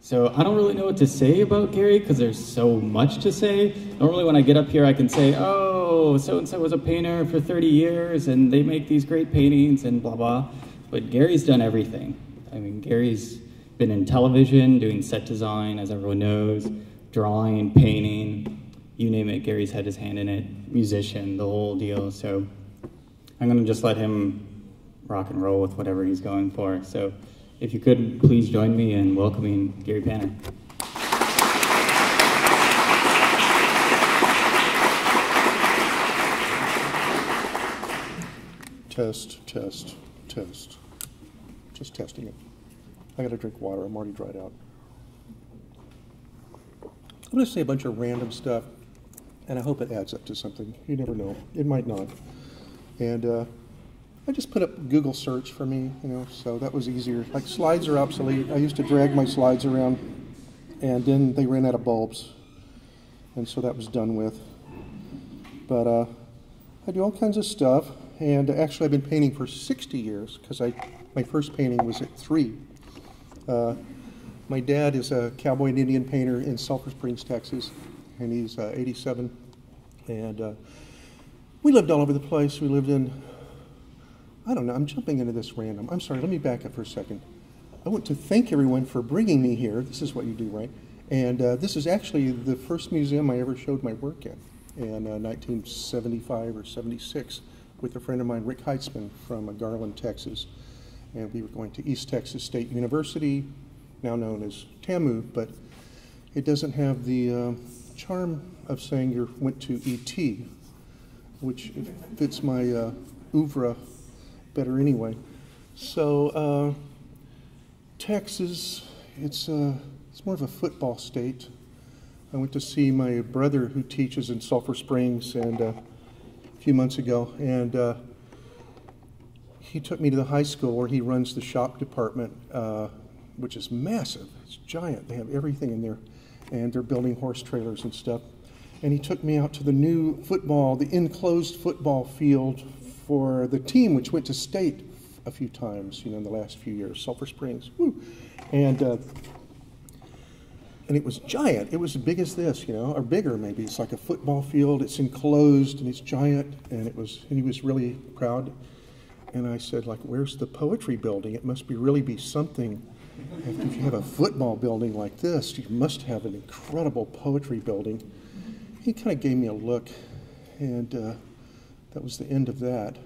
So I don't really know what to say about Gary because there's so much to say. Normally when I get up here I can say, oh, so-and-so was a painter for 30 years and they make these great paintings and blah, blah. But Gary's done everything. I mean, Gary's been in television, doing set design, as everyone knows, drawing, painting, you name it, Gary's had his hand in it, musician, the whole deal. So I'm gonna just let him rock and roll with whatever he's going for. So if you could, please join me in welcoming Gary Panter. Test, test, test. Just testing it. I gotta drink water, I'm already dried out. I'm gonna say a bunch of random stuff, and I hope it adds up to something. You never know, it might not. And I just put up Google search for me, so that was easier. Like, slides are obsolete. I used to drag my slides around, and then they ran out of bulbs, and so that was done with. But I do all kinds of stuff, and actually I've been painting for 60 years, because my first painting was at 3. My dad is a cowboy and Indian painter in Sulphur Springs, Texas, and he's 87, and we lived all over the place. We lived in, I don't know, I'm jumping into this random. I'm sorry, let me back up for a second. I want to thank everyone for bringing me here. This is what you do, right? And this is actually the first museum I ever showed my work in 1975 or 76 with a friend of mine, Rick Heitzman from Garland, Texas. And we were going to East Texas State University, now known as TAMU, but it doesn't have the charm of saying you went to ET, which fits my oeuvre better anyway. So Texas, it's more of a football state. I went to see my brother who teaches in Sulphur Springs and a few months ago, and he took me to the high school where he runs the shop department, which is massive. It's giant. They have everything in there, and they're building horse trailers and stuff. And he took me out to the new football, the enclosed football field for the team, which went to state a few times, in the last few years, Sulphur Springs. Woo. And it was giant. It was as big as this, or bigger maybe. It's like a football field. It's enclosed and it's giant. And he was really proud. And I said, like, where's the poetry building? It must really be something. If you have a football building like this, you must have an incredible poetry building. He kind of gave me a look, and that was the end of that.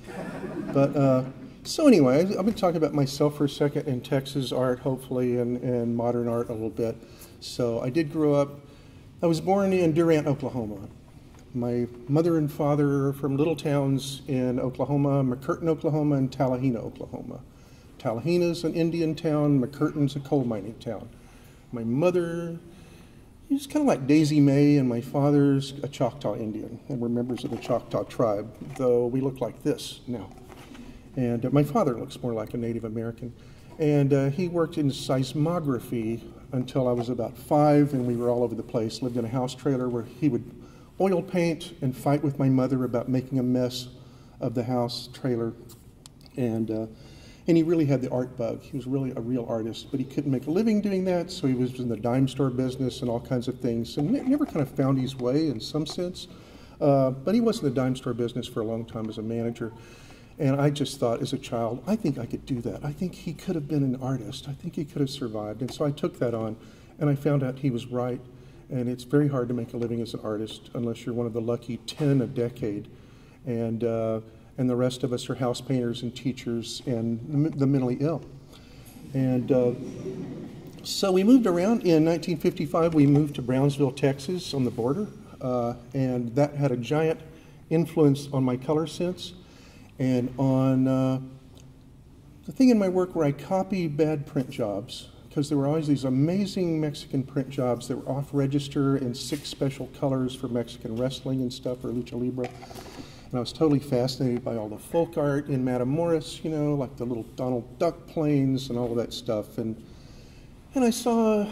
But so anyway, I've been talking about myself for a second in Texas art, hopefully, and modern art a little bit. So I did grow up. I was born in Durant, Oklahoma. My mother and father are from little towns in Oklahoma, McCurtain, Oklahoma, and Tallahena, Oklahoma. Tallahena's an Indian town, McCurtain's a coal mining town. My mother is kind of like Daisy May, and my father's a Choctaw Indian, and we're members of the Choctaw tribe, though we look like this now. And my father looks more like a Native American. And he worked in seismography until I was about 5, and we were all over the place, lived in a house trailer where he would oil paint and fight with my mother about making a mess of the house trailer. And he really had the art bug. He was really a real artist, but he couldn't make a living doing that, so he was in the dime store business and all kinds of things, and never kind of found his way in some sense. But he was in the dime store business for a long time as a manager. And I just thought as a child, I think I could do that. I think he could have been an artist. I think he could have survived. And so I took that on, and I found out he was right. And it's very hard to make a living as an artist unless you're one of the lucky 10 a decade. And the rest of us are house painters and teachers and the mentally ill. And so we moved around. In 1955, we moved to Brownsville, Texas, on the border. And that had a giant influence on my color sense and on the thing in my work where I copy bad print jobs, because there were always these amazing Mexican print jobs that were off-register in 6 special colors for Mexican wrestling and stuff, or lucha libre. And I was totally fascinated by all the folk art in Matamoros, like the little Donald Duck planes and all of that stuff. And I saw,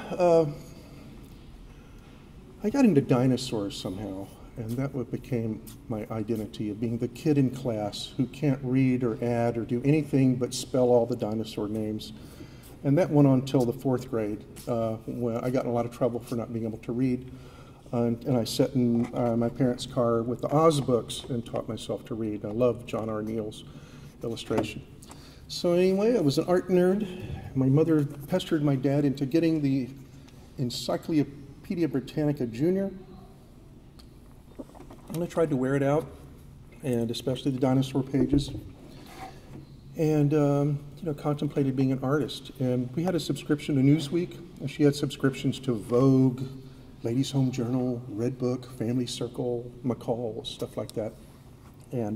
I got into dinosaurs somehow, and that became my identity of being the kid in class who can't read or add or do anything but spell all the dinosaur names. And that went on until the 4th grade, when I got in a lot of trouble for not being able to read. And I sat in my parents' car with the Oz books and taught myself to read. I loved John R. Neal's illustration. So anyway, I was an art nerd. My mother pestered my dad into getting the Encyclopedia Britannica Junior. And I tried to wear it out, and especially the dinosaur pages. And contemplated being an artist. And we had a subscription to Newsweek, and she had subscriptions to Vogue, Ladies' Home Journal, Red Book, Family Circle, McCall, stuff like that. And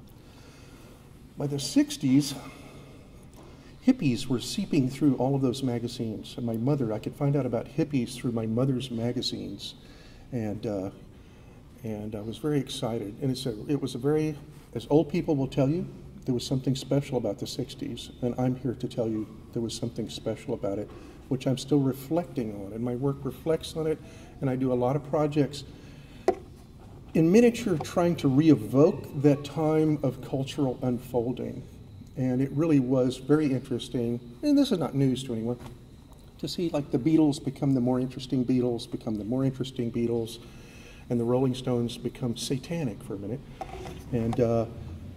by the 60s, hippies were seeping through all of those magazines. And I could find out about hippies through my mother's magazines. And I was very excited. And it was a very, as old people will tell you, there was something special about the 60s, and I'm here to tell you there was something special about it, which I'm still reflecting on, and my work reflects on it, and I do a lot of projects in miniature trying to re-evoke that time of cultural unfolding. And it really was very interesting, and this is not news to anyone, to see like the Beatles become the more interesting Beatles, become the more interesting Beatles, and the Rolling Stones become satanic for a minute. And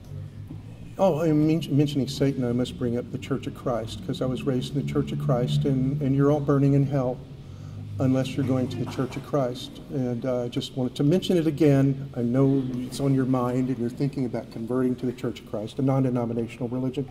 I'm mentioning Satan, I must bring up the Church of Christ, because I was raised in the Church of Christ, and you're all burning in hell unless you're going to the Church of Christ. And I just wanted to mention it again. I know it's on your mind, and you're thinking about converting to the Church of Christ, a non-denominational religion.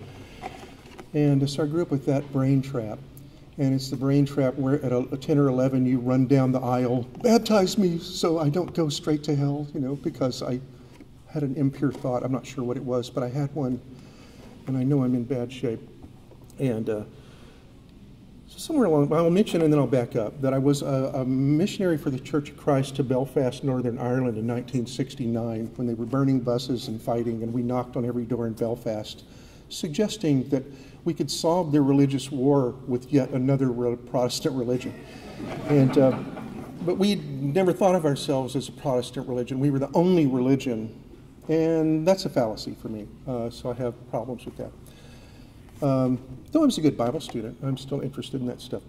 And so I grew up with that brain trap. And it's the brain trap where at 10 or 11 you run down the aisle, baptize me so I don't go straight to hell, because I had an impure thought. I'm not sure what it was, but I had one, and I know I'm in bad shape. And so somewhere along, I'll mention and then I'll back up, that I was a missionary for the Church of Christ to Belfast, Northern Ireland in 1969 when they were burning buses and fighting, and we knocked on every door in Belfast, suggesting that we could solve their religious war with yet another Protestant religion. And but we never thought of ourselves as a Protestant religion. We were the only religion. And that's a fallacy for me, so I have problems with that. Though I was a good Bible student, I'm still interested in that stuff.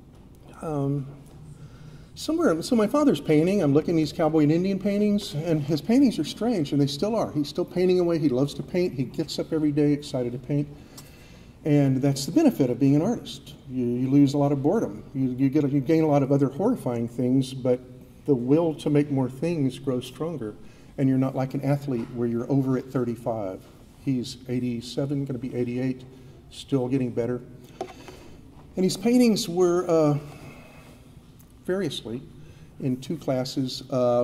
So my father's painting, I'm looking at these cowboy and Indian paintings, and his paintings are strange, and they still are. He's still painting away. He loves to paint. He gets up every day excited to paint. And that's the benefit of being an artist. You lose a lot of boredom. You gain a lot of other horrifying things, but the will to make more things grows stronger. And you're not like an athlete where you're over at 35. He's 87, going to be 88, still getting better. And his paintings were variously in 2 classes,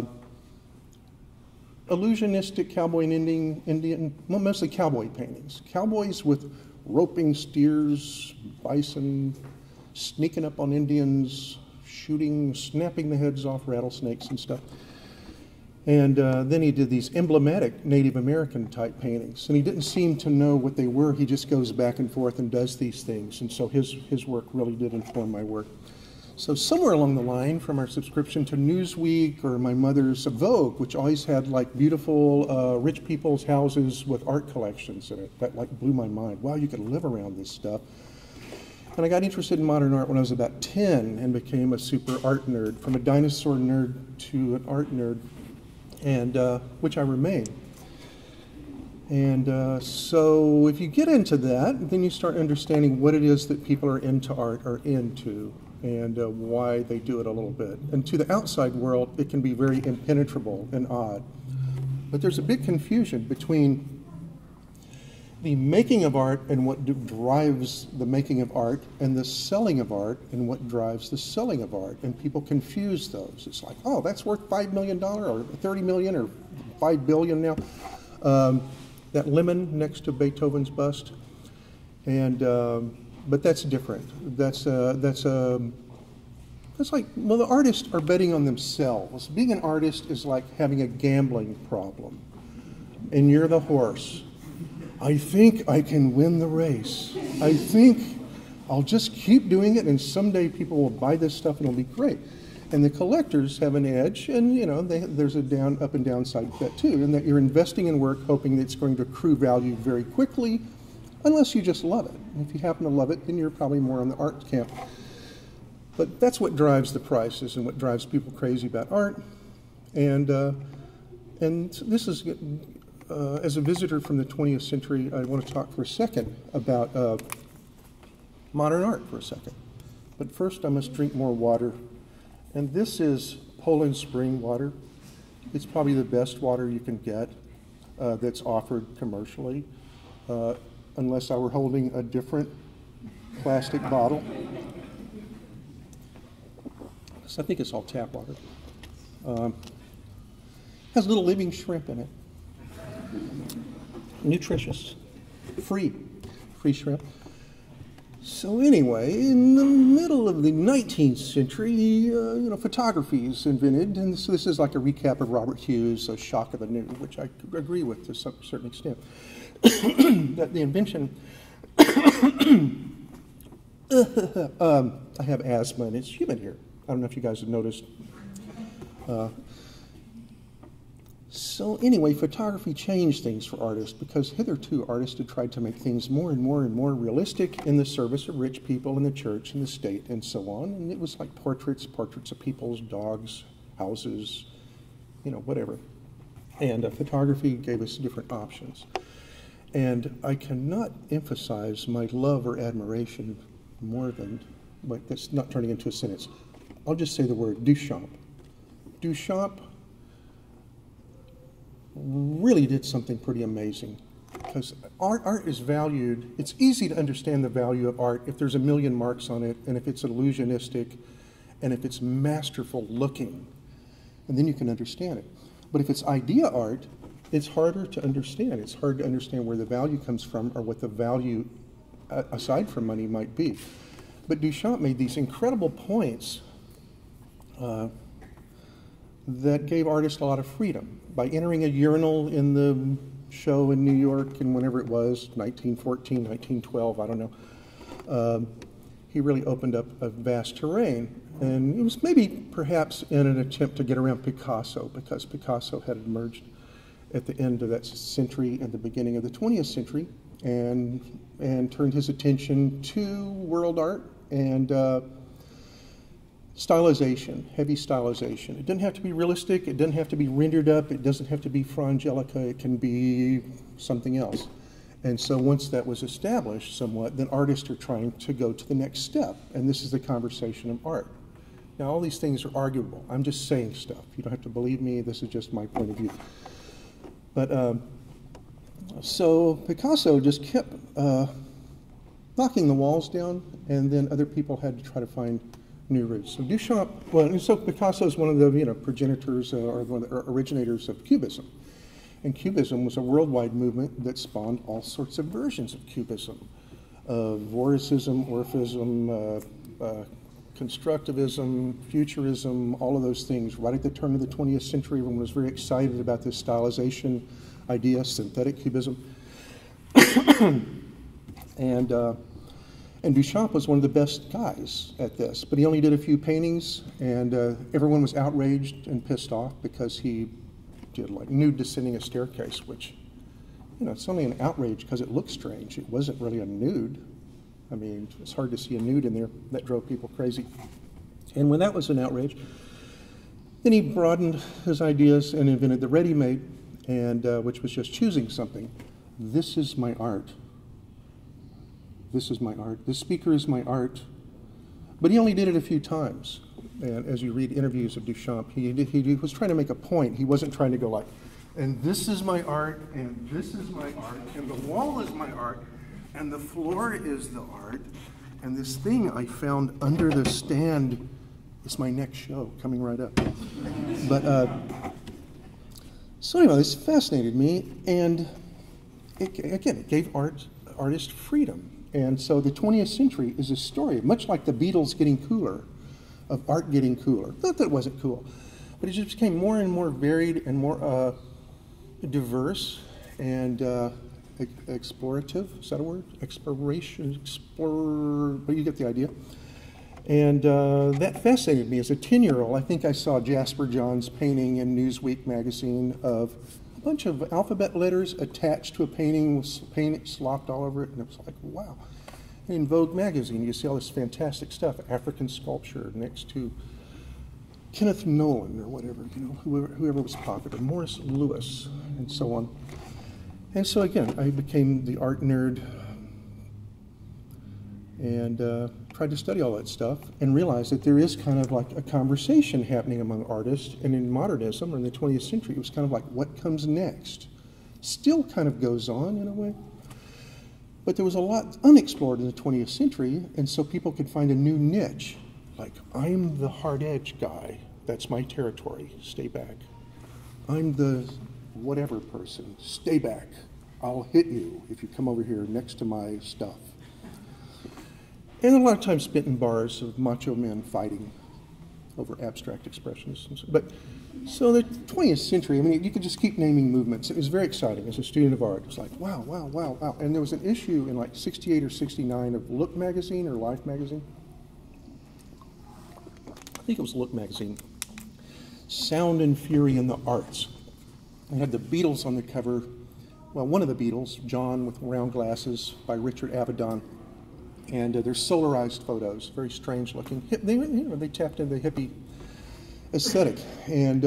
illusionistic cowboy and Indian, well, mostly cowboy paintings. Cowboys with roping steers, bison, sneaking up on Indians, shooting, snapping the heads off rattlesnakes and stuff. And then he did these emblematic Native American type paintings. And he didn't seem to know what they were. He just goes back and forth and does these things. And so his work really did inform my work. So somewhere along the line, from our subscription to Newsweek or my mother's Vogue, which always had like beautiful rich people's houses with art collections in it, that like blew my mind. Wow, you could live around this stuff. And I got interested in modern art when I was about 10 and became a super art nerd, from a dinosaur nerd to an art nerd, and which I remain. And so if you get into that, then you start understanding what it is that people are into art are into, and why they do it a little bit. And to the outside world, it can be very impenetrable and odd. But there's a big confusion between the making of art and what drives the making of art, and the selling of art and what drives the selling of art. And people confuse those. It's like, oh, that's worth $5 million or $30 million or $5 billion now. That lemon next to Beethoven's bust. And but that's different. That's like, well, the artists are betting on themselves. Being an artist is like having a gambling problem, and you're the horse. I think I can win the race. I think I'll just keep doing it, and someday people will buy this stuff and it'll be great. And the collectors have an edge, and you know, there's a up and down side to that too, and that you're investing in work hoping that it's going to accrue value very quickly, unless you just love it. And if you happen to love it, then you're probably more on the art camp. But that's what drives the prices and what drives people crazy about art. And this is, as a visitor from the 20th century, I want to talk for a second about modern art for a second. But first I must drink more water. And this is Poland Spring water. It's probably the best water you can get that's offered commercially, unless I were holding a different plastic bottle. So I think it's all tap water. Has little living shrimp in it. Nutritious. Free shrimp. So anyway, in the middle of the 19th century, photography is invented, and so this is like a recap of Robert Hughes' Shock of the New, which I agree with to some certain extent. That the invention, I have asthma and it's humid here. I don't know if you guys have noticed. So anyway, photography changed things for artists because hitherto artists had tried to make things more and more and more realistic in the service of rich people in the church and the state and so on. And it was like portraits of people's dogs, houses, whatever. And photography gave us different options. And I cannot emphasize my love or admiration more than, but that's not turning into a sentence. I'll just say the word Duchamp. Duchamp really did something pretty amazing because art is valued. It's easy to understand the value of art if there's a million marks on it and if it's illusionistic and if it's masterful looking, and then you can understand it. But if it's idea art, it's harder to understand. It's hard to understand where the value comes from or what the value aside from money might be. But Duchamp made these incredible points that gave artists a lot of freedom. By entering a urinal in the show in New York and whenever it was, 1914, 1912, I don't know, he really opened up a vast terrain. And it was maybe perhaps in an attempt to get around Picasso, because Picasso had emerged at the end of that century and the beginning of the 20th century and turned his attention to world art and stylization, heavy stylization. It doesn't have to be realistic, it doesn't have to be rendered up, it doesn't have to be Fra Angelica, it can be something else. And so once that was established somewhat, then artists are trying to go to the next step, and this is the conversation of art. Now all these things are arguable. I'm just saying stuff. You don't have to believe me, this is just my point of view. But so Picasso just kept knocking the walls down, and then other people had to try to find new routes. So Duchamp, so Picasso is one of the progenitors or one of the originators of Cubism. And Cubism was a worldwide movement that spawned all sorts of versions of Cubism. Vorticism, Orphism, constructivism, futurism, all of those things. Right at the turn of the 20th century, everyone was very excited about this stylization idea, synthetic cubism. And Duchamp was one of the best guys at this, but he only did a few paintings, and everyone was outraged and pissed off because he did like nude descending a staircase, which, it's only an outrage because it looked strange. It wasn't really a nude. I mean, it's hard to see a nude in there. That drove people crazy. And when that was an outrage, then he broadened his ideas and invented the ready-made, and which was just choosing something. This is my art. This is my art. This speaker is my art. But he only did it a few times. And as you read interviews of Duchamp, he was trying to make a point. He wasn't trying to go like, and this is my art, and this is my art, and the wall is my art, and the floor is the art, and this thing I found under the stand is my next show coming right up. But so anyway, this fascinated me, and it gave artists freedom. And so the 20th century is a story, much like the Beatles getting cooler, of art getting cooler. Not that it wasn't cool, but it just became more and more varied and more diverse and explorative. Is that a word? Exploration, but you get the idea. And that fascinated me as a 10-year-old. I think I saw Jasper John's painting in Newsweek magazine of bunch of alphabet letters attached to a painting with paint slopped all over it, and it was like, wow. And in Vogue magazine, you see all this fantastic stuff, African sculpture next to Kenneth Nolan or whatever, you know, whoever was popular, Morris Lewis, and so on. And so again, I became the art nerd and tried to study all that stuff and realized that there is kind of like a conversation happening among artists, and in modernism or in the 20th century, it was kind of like what comes next. Still kind of goes on in a way. But there was a lot unexplored in the 20th century, and so people could find a new niche. Like, I'm the hard edge guy. That's my territory. Stay back. I'm the whatever person. Stay back. I'll hit you if you come over here next to my stuff. And a lot of time spent in bars of macho men fighting over abstract expressions. But so the 20th century, I mean, you could just keep naming movements. It was very exciting as a student of art. It was like, wow, wow, wow, wow. And there was an issue in like 68 or 69 of Look magazine or Life magazine. I think it was Look magazine. Sound and Fury in the Arts. They had the Beatles on the cover. Well, one of the Beatles, John with round glasses by Richard Avedon. And they're solarized photos, very strange looking. They tapped into the hippie aesthetic. And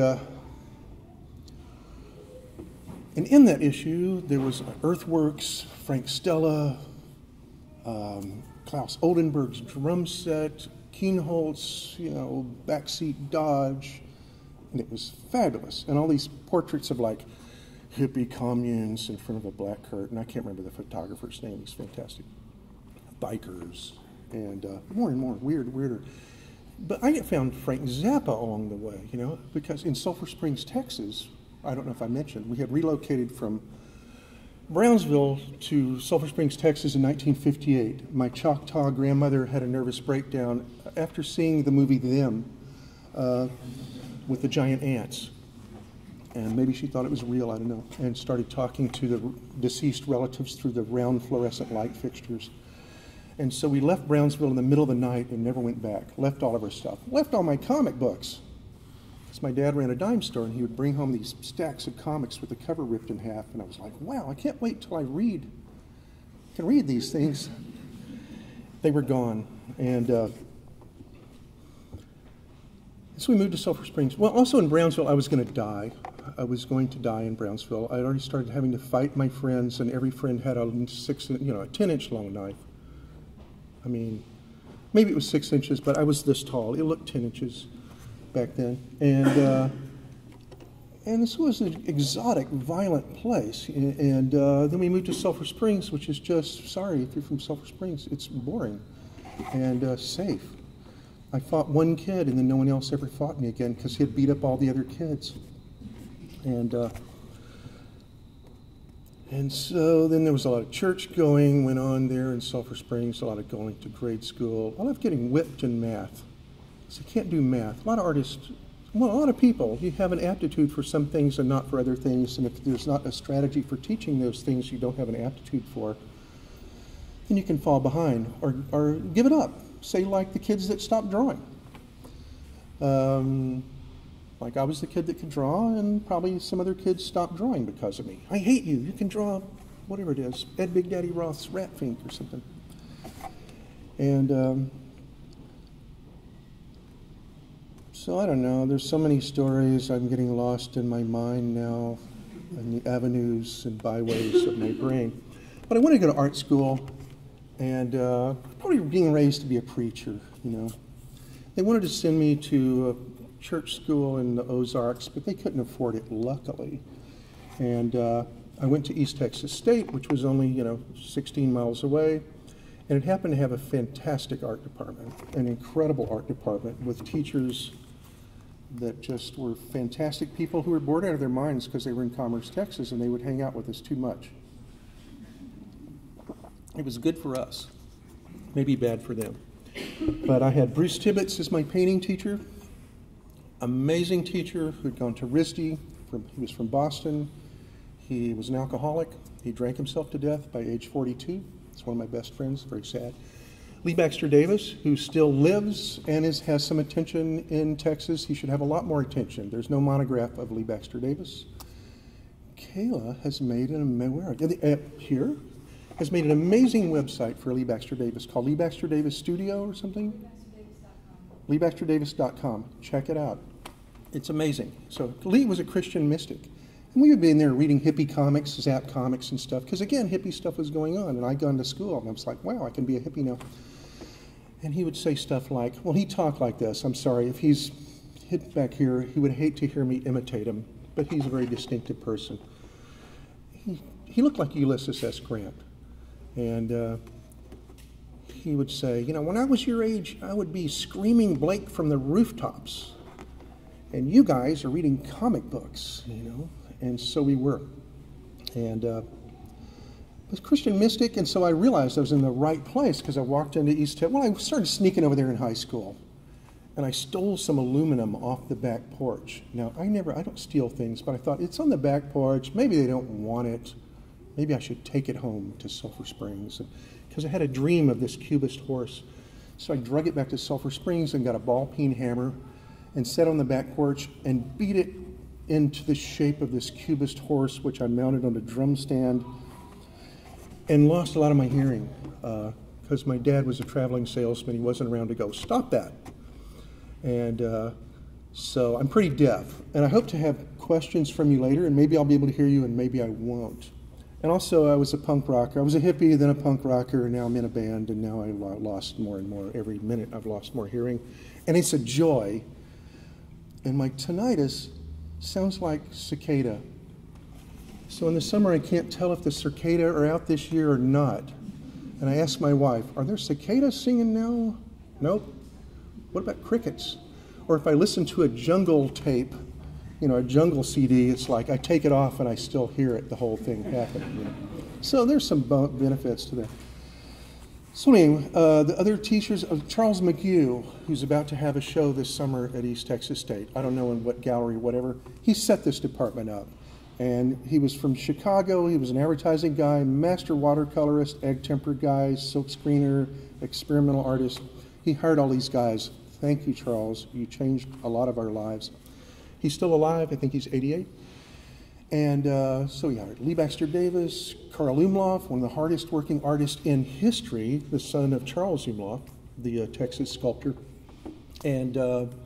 in that issue, there was Earthworks, Frank Stella, Klaus Oldenburg's drum set, Kienholz, you know, backseat Dodge, and it was fabulous. And all these portraits of like hippie communes in front of a black curtain. I can't remember the photographer's name. He's fantastic. Bikers, and more, weirder. But I found Frank Zappa along the way, you know, because in Sulphur Springs, Texas, I don't know if I mentioned, we had relocated from Brownsville to Sulphur Springs, Texas in 1958. My Choctaw grandmother had a nervous breakdown after seeing the movie Them with the giant ants. And maybe she thought it was real, I don't know, and started talking to the deceased relatives through the round fluorescent light fixtures. And so we left Brownsville in the middle of the night and never went back. Left all of our stuff. Left all my comic books. Because my dad ran a dime store, and he would bring home these stacks of comics with the cover ripped in half. And I was like, wow, I can't wait till I can read these things. They were gone. And so we moved to Sulphur Springs. Well, also in Brownsville, I was going to die. I was going to die in Brownsville. I had already started having to fight my friends, and every friend had a 10-inch long knife. I mean, maybe it was 6 inches, but I was this tall. It looked 10 inches back then. And this was an exotic, violent place. And then we moved to Sulphur Springs, which is just, sorry if you're from Sulphur Springs, it's boring and safe. I fought one kid, and then no one else ever fought me again because he had beat up all the other kids. And so then there was a lot of church going went on there in Sulphur Springs, a lot of going to grade school, a lot of getting whipped in math. So you can't do math. A lot of artists, well, a lot of people, you have an aptitude for some things and not for other things. And if there's not a strategy for teaching those things you don't have an aptitude for, then you can fall behind or give it up. Say like the kids that stopped drawing. Like I was the kid that could draw, and probably some other kids stopped drawing because of me. I hate you. You can draw whatever it is, Ed Big Daddy Roth's Rat Fink or something. And so I don't know. There's so many stories. I'm getting lost in my mind now, in the avenues and byways of my brain. But I wanted to go to art school, and probably being raised to be a preacher. You know, they wanted to send me to church school in the Ozarks, but they couldn't afford it, luckily. And I went to East Texas State, which was only, 16 miles away, and it happened to have a fantastic art department, an incredible art department with teachers that just were fantastic people who were bored out of their minds because they were in Commerce, Texas, and they would hang out with us too much. It was good for us, maybe bad for them. But I had Bruce Tibbetts as my painting teacher. Amazing teacher who'd gone to RISD. He was from Boston. He was an alcoholic. He drank himself to death by age 42. He's one of my best friends, very sad. Lee Baxter Davis, who still lives and has some attention in Texas. He should have a lot more attention. There's no monograph of Lee Baxter Davis. Kayla has made here has made an amazing website for Lee Baxter Davis called Lee Baxter Davis Studio or something. LeeBaxterDavis.com. Check it out. It's amazing. So Lee was a Christian mystic. And we would be in there reading hippie comics, Zap comics and stuff, because again, hippie stuff was going on. And I'd gone to school and I was like, wow, I can be a hippie now. And he would say stuff like, well, he talked like this. I'm sorry, if he's hid back here, he would hate to hear me imitate him, but he's a very distinctive person. He looked like Ulysses S. Grant. And he would say, you know, when I was your age, I would be screaming Blake from the rooftops. And you guys are reading comic books, you know. And so we were. And I was a Christian mystic, and so I realized I was in the right place because I walked into East Hill. Well, I started sneaking over there in high school. And I stole some aluminum off the back porch. Now, I don't steal things, but I thought, it's on the back porch. Maybe they don't want it. Maybe I should take it home to Sulphur Springs. Because I had a dream of this cubist horse. So I drug it back to Sulphur Springs and got a ball-peen hammer and sat on the back porch and beat it into the shape of this cubist horse, which I mounted on a drum stand, and lost a lot of my hearing. Because my dad was a traveling salesman. He wasn't around to go, stop that. And so I'm pretty deaf. And I hope to have questions from you later, and maybe I'll be able to hear you, and maybe I won't. And also, I was a punk rocker. I was a hippie, then a punk rocker, and now I'm in a band, and now I lost more and more. Every minute I've lost more hearing. And it's a joy. And my tinnitus sounds like cicada. So in the summer, I can't tell if the cicada are out this year or not. And I asked my wife, are there cicadas singing now? Nope. What about crickets? Or if I listen to a jungle tape, you know, a jungle CD, it's like I take it off and I still hear it, the whole thing happening. You know? So there's some benefits to that. So anyway, the other teachers, Charles McHugh, who's about to have a show this summer at East Texas State. I don't know in what gallery, whatever. He set this department up. And he was from Chicago. He was an advertising guy, master watercolorist, egg tempered guy, silk screener, experimental artist. He hired all these guys. Thank you, Charles. You changed a lot of our lives. He's still alive. I think he's 88. And so he hired Lee Baxter Davis, Carl Umlauf, one of the hardest working artists in history, the son of Charles Umlauf, the Texas sculptor, and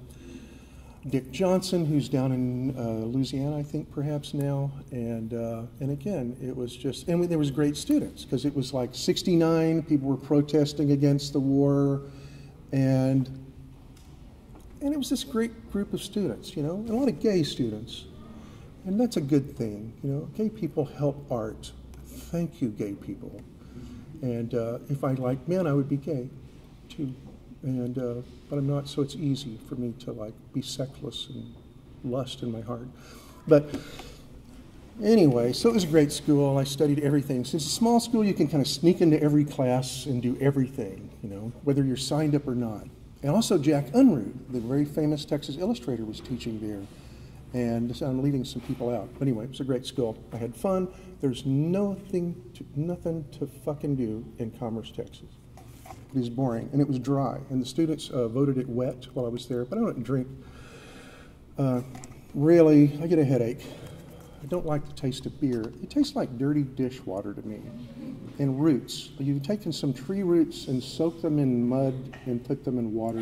Dick Johnson, who's down in Louisiana, I think, perhaps now. And again, it was just, and there was great students, because it was like 69, people were protesting against the war, and it was this great group of students, you know, and a lot of gay students. And that's a good thing, you know. Gay people help art. Thank you, gay people. And if I liked men, I would be gay, too. And but I'm not, so it's easy for me to like be sexless and lust in my heart. But anyway, so it was a great school. I studied everything. Since it's a small school, you can kind of sneak into every class and do everything, you know, whether you're signed up or not. And also Jack Unruh, the very famous Texas illustrator, was teaching there. And so I'm leaving some people out. But anyway, it was a great school. I had fun. There's nothing to fucking do in Commerce, Texas. It is boring, and it was dry. And the students voted it wet while I was there, but I don't drink. Really, I get a headache. I don't like the taste of beer. It tastes like dirty dishwater to me. And roots. You've taken some tree roots and soaked them in mud and put them in water.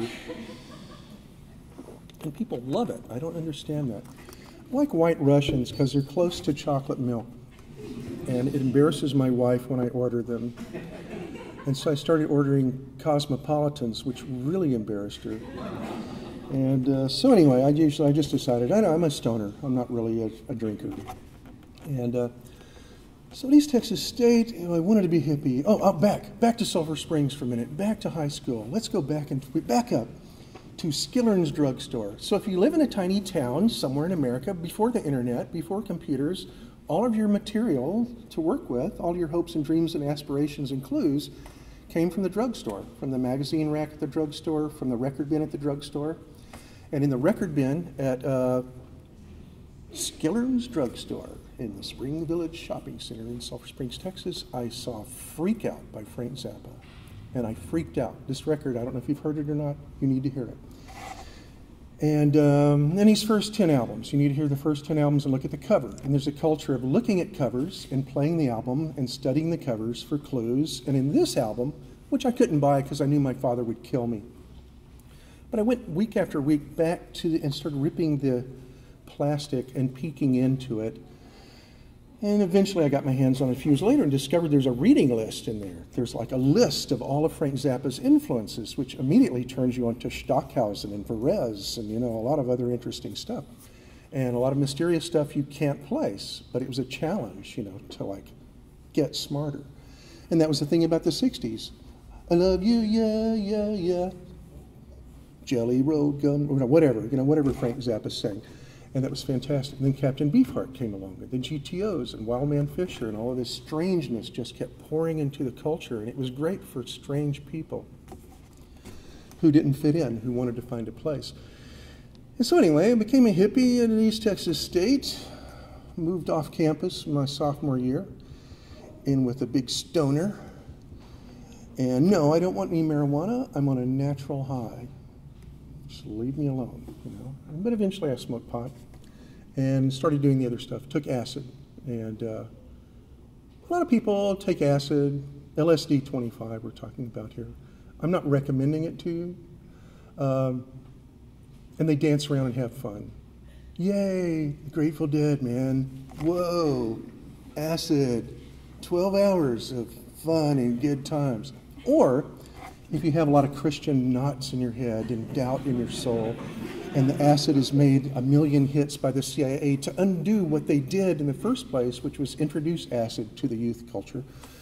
And people love it. I don't understand that. I like White Russians because they're close to chocolate milk. And it embarrasses my wife when I order them. And so I started ordering Cosmopolitans, which really embarrassed her. And so anyway, I just decided, I'm a stoner. I'm not really a drinker. And so at East Texas State, I wanted to be hippie. Back to Sulphur Springs for a minute. Back to high school. Let's go back up to Skiller's drugstore. So if you live in a tiny town somewhere in America, before the internet, before computers, all of your material to work with, all your hopes and dreams and aspirations and clues came from the drugstore, from the magazine rack at the drugstore, from the record bin at the drugstore. And in the record bin at Skiller's drugstore in the Spring Village Shopping Center in Sulphur Springs, Texas, I saw Freak Out by Frank Zappa. And I freaked out. This record, I don't know if you've heard it or not, you need to hear it. And then these first 10 albums, you need to hear the first 10 albums and look at the cover. And there's a culture of looking at covers and playing the album and studying the covers for clues. And in this album, which I couldn't buy because I knew my father would kill me, but I went week after week back to and started ripping the plastic and peeking into it. And eventually I got my hands on it a few years later and discovered there's a reading list in there. There's like a list of all of Frank Zappa's influences, which immediately turns you on to Stockhausen and Perez and, a lot of other interesting stuff. And a lot of mysterious stuff you can't place, but it was a challenge, to like get smarter. And that was the thing about the 60s. I love you, yeah, yeah, yeah. Jelly Roll Gum, whatever Frank Zappa sang. And that was fantastic. And then Captain Beefheart came along, and the GTOs and Wildman Fisher, and all of this strangeness just kept pouring into the culture. And it was great for strange people who didn't fit in, who wanted to find a place. And so anyway, I became a hippie at East Texas State, moved off campus my sophomore year, in with a big stoner. And no, I don't want any marijuana. I'm on a natural high. Just leave me alone, But eventually I smoked pot and started doing the other stuff. Took acid. And a lot of people take acid. LSD 25 we're talking about here. I'm not recommending it to you. And they dance around and have fun. Yay, Grateful Dead, man. Whoa, acid. 12 hours of fun and good times. Or if you have a lot of Christian knots in your head and doubt in your soul, and the acid has made 1 million hits by the CIA to undo what they did in the first place, which was introduce acid to the youth culture.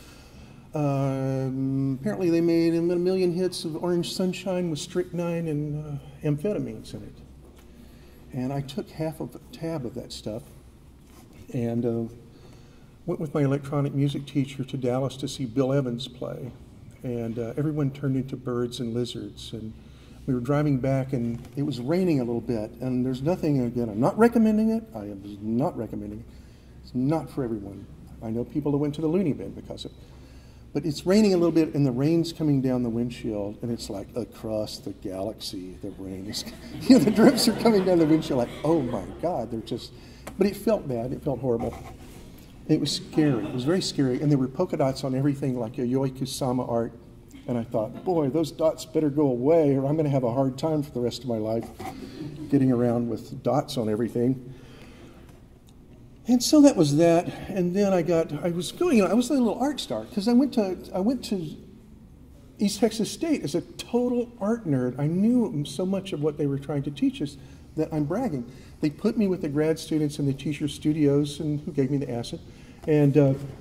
Apparently they made 1 million hits of Orange Sunshine with strychnine and amphetamines in it. And I took half of a tab of that stuff and went with my electronic music teacher to Dallas to see Bill Evans play. And everyone turned into birds and lizards. And we were driving back, and it was raining a little bit. And there's nothing, again, I'm not recommending it. I am not recommending it. It's not for everyone. I know people that went to the loony bin because of it. But it's raining a little bit, and the rain's coming down the windshield, and it's like across the galaxy, the rain is, the drips are coming down the windshield like, oh my God, they're just, but it felt bad. It felt horrible. It was scary. It was very scary. And there were polka dots on everything, like Yayoi Kusama art. And I thought, boy, those dots better go away, or I'm going to have a hard time for the rest of my life getting around with dots on everything. And so that was that. And then I was a little art star, because I went to East Texas State as a total art nerd. I knew so much of what they were trying to teach us that I'm bragging. They put me with the grad students in the teacher studios, and who gave me the acid, and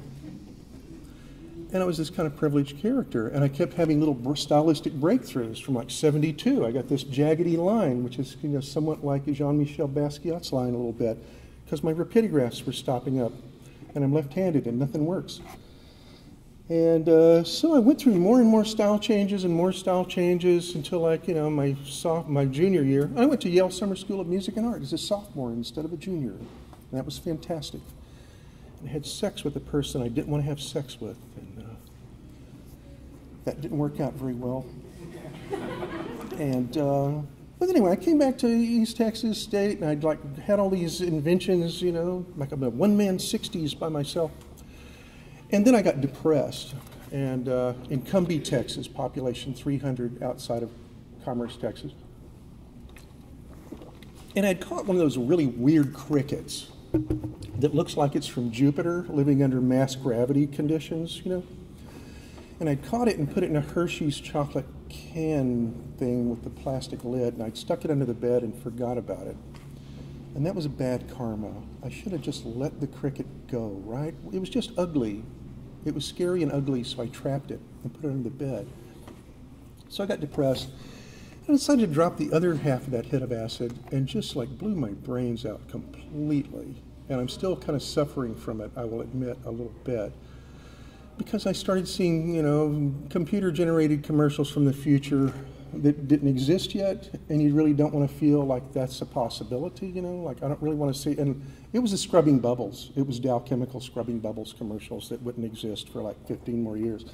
I was this kind of privileged character, and I kept having little stylistic breakthroughs from like 72. I got this jaggedy line, which is somewhat like Jean-Michel Basquiat's line a little bit, because my rapidographs were stopping up, and I'm left-handed, and nothing works. And so I went through more and more style changes until like, my junior year. I went to Yale Summer School of Music and Art as a sophomore instead of a junior. And that was fantastic. And I had sex with a person I didn't want to have sex with. And that didn't work out very well. And, but anyway, I came back to East Texas State, and I'd had all these inventions, like a one-man 60s by myself. And then I got depressed, and in Cumbie, Texas, population 300 outside of Commerce, Texas. And I'd caught one of those really weird crickets that looks like it's from Jupiter, living under mass gravity conditions, And I'd caught it and put it in a Hershey's chocolate can thing with the plastic lid, and I'd stuck it under the bed and forgot about it. And that was bad karma. I should have just let the cricket go, right? It was just ugly. It was scary and ugly, so I trapped it and put it under the bed. So I got depressed, and I decided to drop the other half of that hit of acid and just like blew my brains out completely. And I'm still kind of suffering from it, I will admit, a little bit. Because I started seeing, computer-generated commercials from the future that didn't exist yet, and you really don't want to feel like that's a possibility, like I don't really want to see, and it was the scrubbing bubbles. It was Dow Chemical scrubbing bubbles commercials that wouldn't exist for like 15 more years.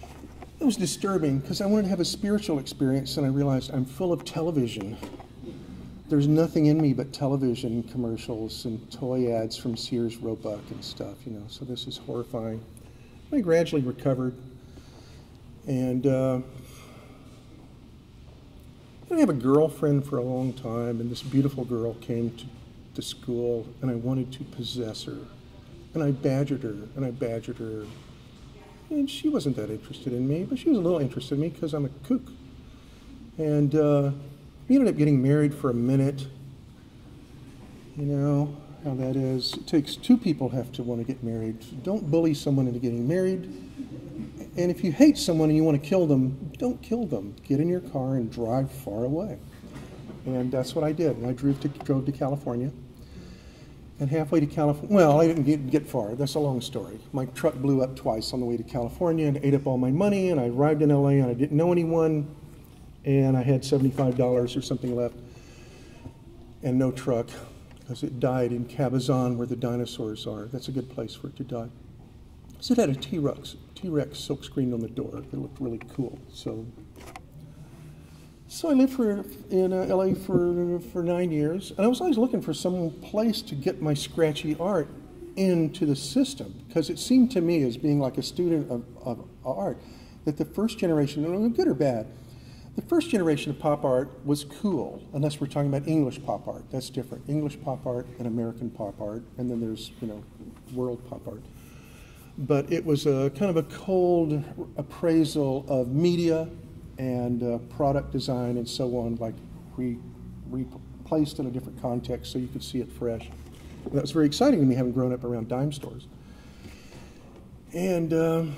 It was disturbing because I wanted to have a spiritual experience, and I realized I'm full of television. there's nothing in me but television commercials and toy ads from Sears Roebuck and stuff, you know, so this is horrifying. I gradually recovered, and I have a girlfriend for a long time, and this beautiful girl came to school, and I wanted to possess her, and I badgered her, and I badgered her, and she wasn't that interested in me, but she was a little interested in me because I'm a kook. And we ended up getting married for a minute. You know how that is. It takes two people have to want to get married. So don't bully someone into getting married. And if you hate someone and you want to kill them, don't kill them. Get in your car and drive far away. And that's what I did. And I drove to California. And halfway to California, well, I didn't get far. That's a long story. My truck blew up twice on the way to California and ate up all my money. And I arrived in LA and I didn't know anyone. And I had $75 or something left. And no truck, because it died in Cabazon where the dinosaurs are. That's a good place for it to die. So it had a T-Rex silkscreen on the door. It looked really cool. So I lived in LA for 9 years, and I was always looking for some place to get my scratchy art into the system, because it seemed to me, as being like a student of art, that the first generation, good or bad, the first generation of pop art was cool, unless we're talking about English pop art. That's different. English pop art and American pop art, and then there's, you know, world pop art. But it was a kind of a cold appraisal of media and product design and so on, like replaced in a different context so you could see it fresh. And that was very exciting to me, having grown up around dime stores. And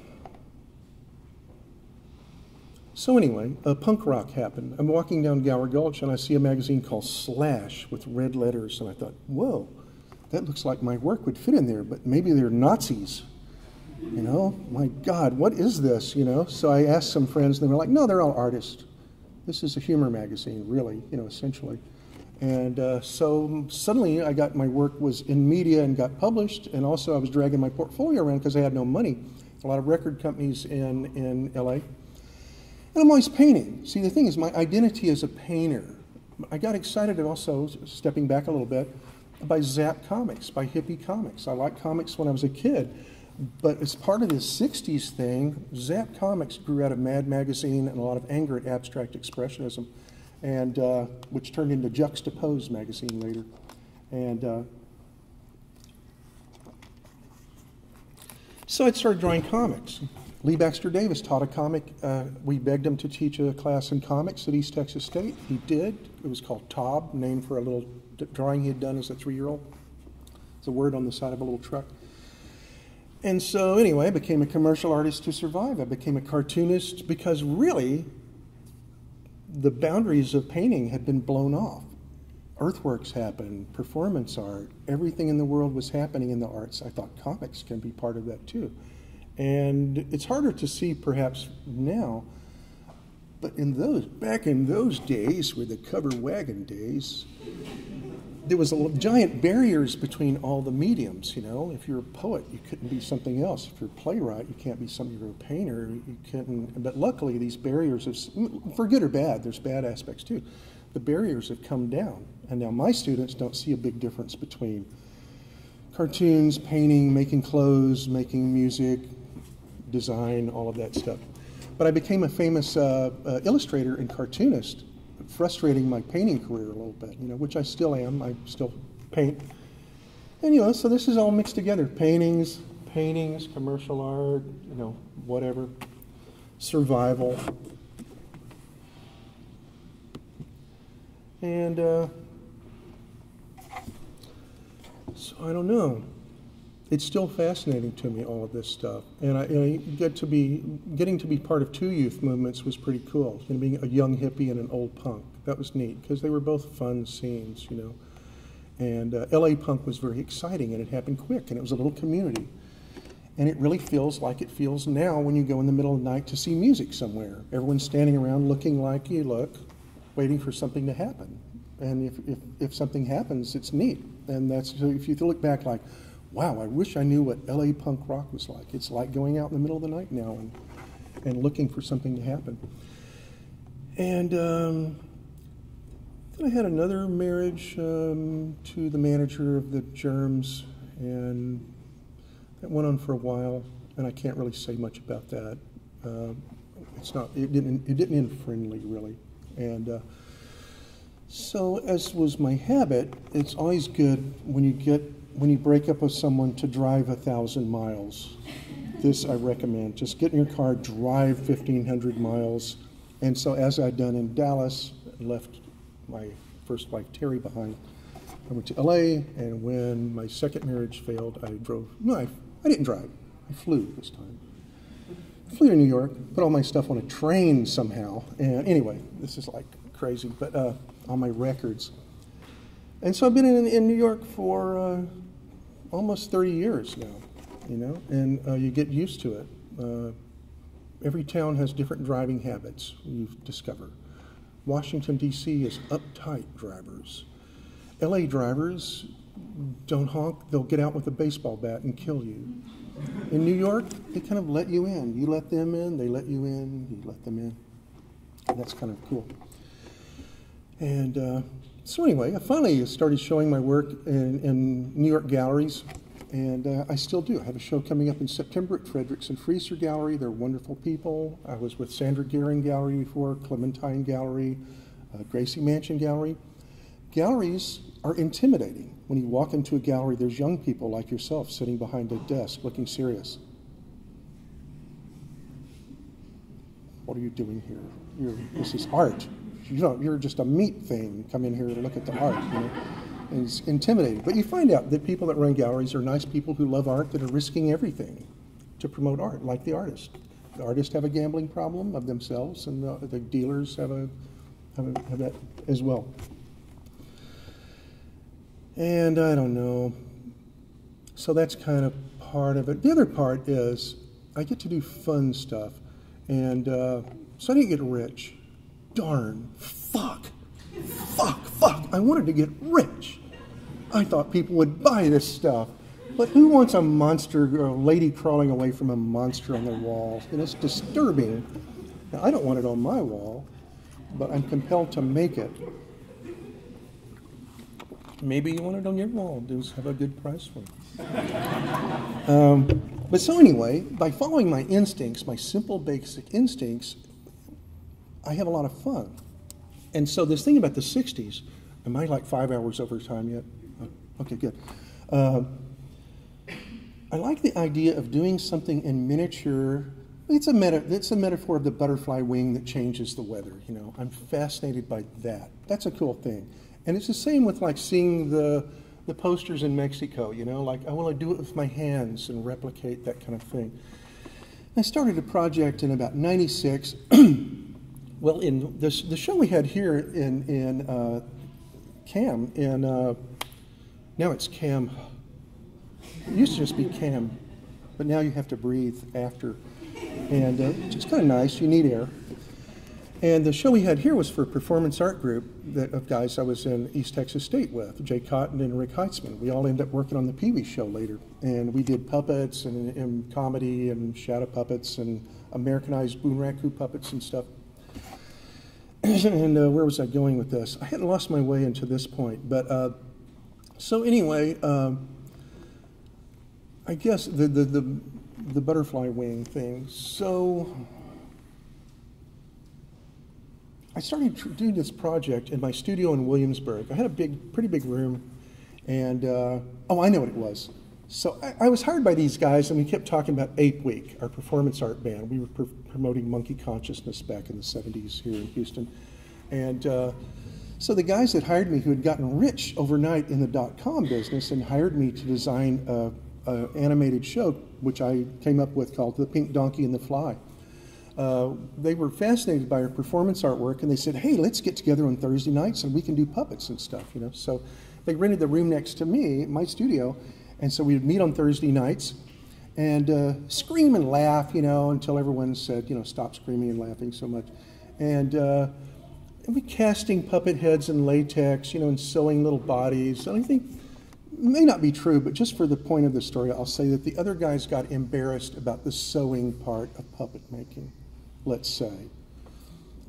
so anyway, punk rock happened. I'm walking down Gower Gulch and I see a magazine called Slash with red letters, and I thought, whoa, that looks like my work would fit in there, but maybe they're Nazis. You know, my God, what is this, you know? So I asked some friends, and they were like, no, they're all artists. This is a humor magazine, really, you know, essentially. And so suddenly I got, my work was in media and got published, and also I was dragging my portfolio around because I had no money. A lot of record companies in LA. And I'm always painting. See, the thing is, my identity as a painter. I got excited also, stepping back a little bit, by Zap Comics, by hippie comics. I liked comics when I was a kid. But as part of this 60s thing, Zap Comics grew out of Mad Magazine and a lot of anger at abstract expressionism, and which turned into Juxtapose magazine later. And so I started drawing comics. Lee Baxter Davis taught a comic. We begged him to teach a class in comics at East Texas State. He did. It was called Tob, named for a little drawing he had done as a 3-year-old. It's a word on the side of a little truck. And so anyway, I became a commercial artist to survive. I became a cartoonist because really the boundaries of painting had been blown off. Earthworks happened, performance art, everything in the world was happening in the arts. I thought comics can be part of that too. And it's harder to see perhaps now, but back in those days, were the cover wagon days, there was giant barriers between all the mediums, you know. If you're a poet, you couldn't be something else. If you're a playwright, you can't be something. If you're a painter, you couldn't. But luckily, these barriers have, for good or bad, there's bad aspects too. The barriers have come down. And now my students don't see a big difference between cartoons, painting, making clothes, making music, design, all of that stuff. But I became a famous illustrator and cartoonist, frustrating my painting career a little bit, you know, which I still am. I still paint. And, you know, so this is all mixed together. Paintings, commercial art, you know, whatever. Survival. And so I don't know. It's still fascinating to me, all of this stuff. And getting to be part of two youth movements was pretty cool. You know, being a young hippie and an old punk. That was neat, because they were both fun scenes, you know. And LA punk was very exciting, and it happened quick, and it was a little community. And it really feels like it feels now when you go in the middle of the night to see music somewhere. Everyone's standing around looking like you look, waiting for something to happen. And if something happens, it's neat. And that's, so if you look back like, wow, I wish I knew what LA punk rock was like. It's like going out in the middle of the night now and looking for something to happen. And Then I had another marriage to the manager of the Germs, and that went on for a while, and I can't really say much about that. It didn't end friendly, really. And so, as was my habit, it's always good when you break up with someone to drive 1,000 miles. This I recommend. Just get in your car, drive 1,500 miles. And so, as I'd done in Dallas, I left my first wife Terry behind. I went to LA, and when my second marriage failed, I drove. No, I didn't drive. I flew this time. I flew to New York, put all my stuff on a train somehow. And anyway, this is like crazy, but on my records. And so I've been in New York for almost 30 years now, you know, and you get used to it. Every town has different driving habits, you discover. Washington, D.C. is uptight drivers. L.A. drivers don't honk, they'll get out with a baseball bat and kill you. In New York, they kind of let you in. You let them in, they let you in, you let them in. And that's kind of cool. And so anyway, I finally started showing my work in New York galleries, and I still do. I have a show coming up in September at Frederickson Freeser Gallery. They're wonderful people. I was with Sandra Gehring Gallery before, Clementine Gallery, Gracie Mansion Gallery. Galleries are intimidating. When you walk into a gallery, there's young people like yourself sitting behind a desk looking serious. What are you doing here? This is art. You're just a meat thing. Come in here to look at the art. You know? And it's intimidating. But you find out that people that run galleries are nice people who love art that are risking everything to promote art, like the artist. The artists have a gambling problem of themselves, and the dealers have that as well. And I don't know. So that's kind of part of it. The other part is I get to do fun stuff. And so I didn't get rich. Darn. Fuck. I wanted to get rich. I thought people would buy this stuff. But who wants a monster, or a lady crawling away from a monster on their wall? And it's disturbing. Now, I don't want it on my wall, but I'm compelled to make it. Maybe you want it on your wall. Just have a good price for it. But so anyway, by following my instincts, my simple, basic instincts, I have a lot of fun. And so this thing about the 60s, am I like 5 hours over time yet? Okay, good. I like the idea of doing something in miniature. It's a metaphor of the butterfly wing that changes the weather, you know. I'm fascinated by that. That's a cool thing. And it's the same with like seeing the posters in Mexico, you know, like I want to do it with my hands and replicate that kind of thing. I started a project in about 96. Well, in the show we had here in CAM, now it's CAM. It used to just be CAM, but now you have to breathe after. And it's kind of nice, you need air. And the show we had here was for a performance art group of guys I was in East Texas State with, Jay Cotton and Rick Heitzman. We all ended up working on the Pee Wee show later. And we did puppets and comedy and shadow puppets and Americanized Boone Raccoon puppets and stuff. And where was I going with this? I hadn't lost my way until this point. But so anyway, I guess the butterfly wing thing. So I started doing this project in my studio in Williamsburg. I had a pretty big room, and oh, I know what it was. So I was hired by these guys, and we kept talking about Ape Week, our performance art band. We were promoting monkey consciousness back in the 70s here in Houston. And so the guys that hired me, who had gotten rich overnight in the .com business and hired me to design an animated show, which I came up with called The Pink Donkey and the Fly. They were fascinated by our performance artwork, and they said, hey, let's get together on Thursday nights and we can do puppets and stuff, you know. So they rented the room next to me, my studio, and so we would meet on Thursday nights and scream and laugh, you know, until everyone said, you know, stop screaming and laughing so much. And we casting puppet heads in latex, you know, and sewing little bodies. And I think, it may not be true, but just for the point of the story, I'll say that the other guys got embarrassed about the sewing part of puppet making, let's say.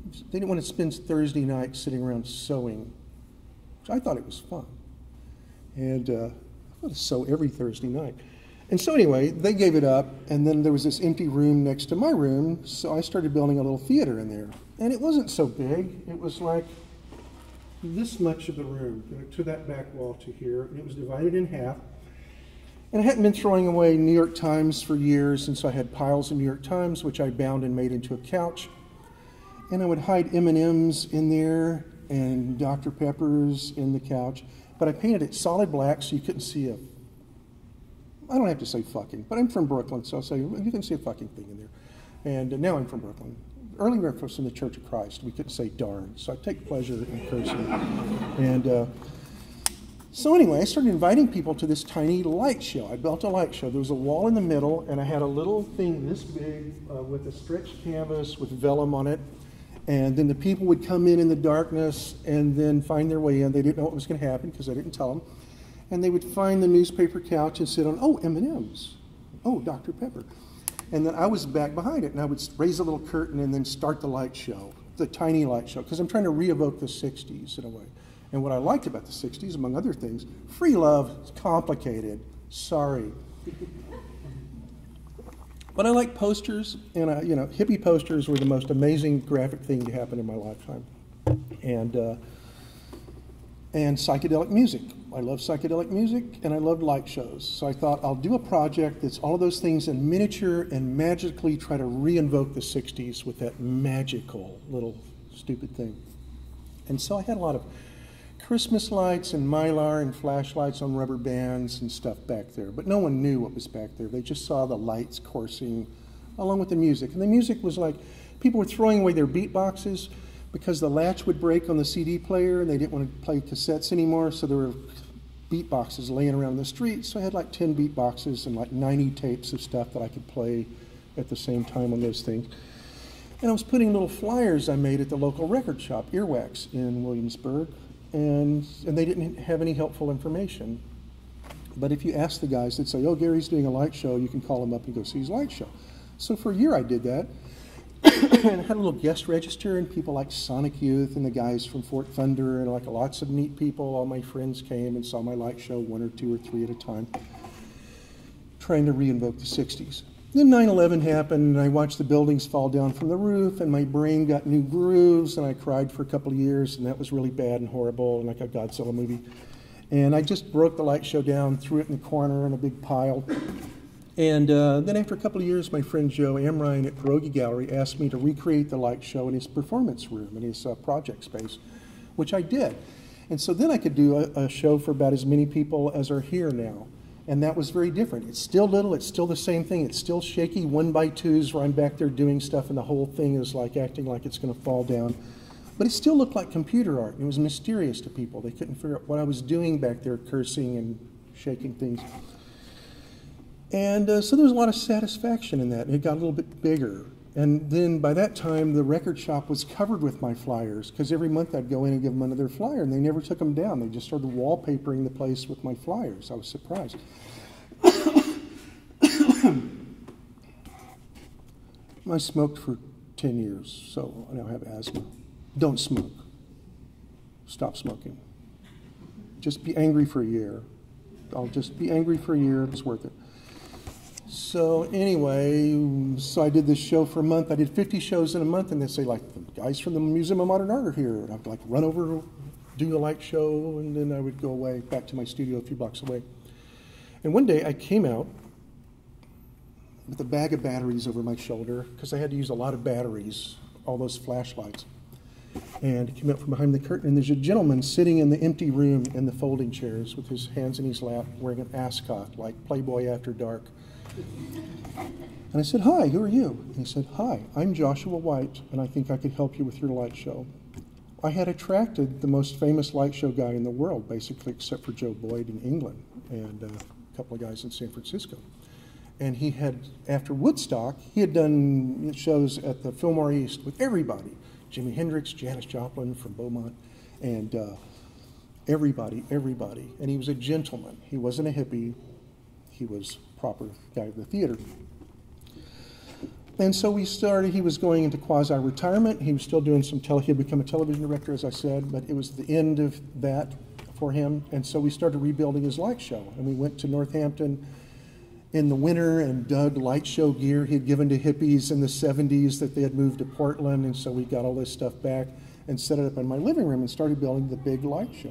they didn't want to spend Thursday night sitting around sewing, which I thought it was fun. And I thought to sew every Thursday night. And so anyway, they gave it up, and then there was this empty room next to my room, so I started building a little theater in there. And it wasn't so big. It was like this much of the room, to that back wall to here, and it was divided in half. And I hadn't been throwing away New York Times for years, and so I had piles of New York Times, which I bound and made into a couch. And I would hide M&Ms in there and Dr. Peppers in the couch. But I painted it solid black so you couldn't see a, I don't have to say fucking, but I'm from Brooklyn, so I'll say, you can see a fucking thing in there. And now I'm from Brooklyn. Early reference in the Church of Christ, we couldn't say darn, so I take pleasure in cursing. And so anyway, I started inviting people to this tiny light show. I built a light show. There was a wall in the middle, and I had a little thing this big with a stretched canvas with vellum on it. And then the people would come in the darkness and then find their way in. They didn't know what was going to happen because I didn't tell them. And they would find the newspaper couch and sit on, oh, M&Ms. Oh, Dr. Pepper. And then I was back behind it, and I would raise a little curtain and then start the light show, the tiny light show, because I'm trying to re-evoke the 60s in a way. And what I liked about the 60s, among other things, free love, it's complicated, sorry. But I like posters, and hippie posters were the most amazing graphic thing to happen in my lifetime. And psychedelic music. I love psychedelic music, and I love light shows. So I thought I'll do a project that's all of those things in miniature and magically try to re-invoke the 60s with that magical little stupid thing. And so I had a lot of Christmas lights and Mylar and flashlights on rubber bands and stuff back there. But no one knew what was back there. They just saw the lights coursing along with the music. And the music was like, people were throwing away their beat boxes because the latch would break on the CD player and they didn't want to play cassettes anymore. So there were beat boxes laying around the street. So I had like 10 beat boxes and like 90 tapes of stuff that I could play at the same time on those things. And I was putting little flyers I made at the local record shop, Earwax, in Williamsburg. And they didn't have any helpful information. But if you ask the guys, they'd say, oh, Gary's doing a light show, you can call him up and go see his light show. So for a year I did that. And I had a little guest register, and people like Sonic Youth and the guys from Fort Thunder, and like lots of neat people. All my friends came and saw my light show, 1 or 2 or 3 at a time, trying to re-invoke the 60s. Then 9/11 happened, and I watched the buildings fall down from the roof, and my brain got new grooves, and I cried for a couple of years, and that was really bad and horrible, and like a Godzilla movie. And I just broke the light show down, threw it in the corner in a big pile. And then after a couple of years, my friend Joe Amrine at Pierogi Gallery asked me to recreate the light show in his performance room, in his project space, which I did. And so then I could do a show for about as many people as are here now. And that was very different. It's still little, it's still the same thing, it's still shaky 1x2s where I'm back there doing stuff and the whole thing is like acting like it's going to fall down. But it still looked like computer art. It was mysterious to people. They couldn't figure out what I was doing back there, cursing and shaking things. And so there was a lot of satisfaction in that, and it got a little bit bigger. And then by that time, the record shop was covered with my flyers, because every month I'd go in and give them another flyer, and they never took them down. They just started wallpapering the place with my flyers. I was surprised. I smoked for 10 years, so I now have asthma. Don't smoke. Stop smoking. Just be angry for a year. I'll just be angry for a year. It's worth it. So anyway, so I did this show for a month. I did 50 shows in a month, and they'd say, like, the guys from the Museum of Modern Art are here. And I'd like run over, do a light show, and then I would go away back to my studio a few blocks away. And one day I came out with a bag of batteries over my shoulder, because I had to use a lot of batteries, all those flashlights. And I came out from behind the curtain, and there's a gentleman sitting in the empty room in the folding chairs with his hands in his lap, wearing an ascot, like Playboy After Dark. And I said, hi, who are you? And he said, hi, I'm Joshua White, and I think I could help you with your light show. I had attracted the most famous light show guy in the world, basically, except for Joe Boyd in England and a couple of guys in San Francisco. And he had, after Woodstock, he had done shows at the Fillmore East with everybody. Jimi Hendrix, Janis Joplin from Beaumont, and everybody. And he was a gentleman. He wasn't a hippie. He was a proper guy of the theater. And so we started, he was going into quasi-retirement. He was still doing some he'd become a television director, as I said, but it was the end of that for him. And so we started rebuilding his light show. And we went to Northampton in the winter and dug light show gear he had given to hippies in the 70s that they had moved to Portland. And so we got all this stuff back and set it up in my living room and started building the big light show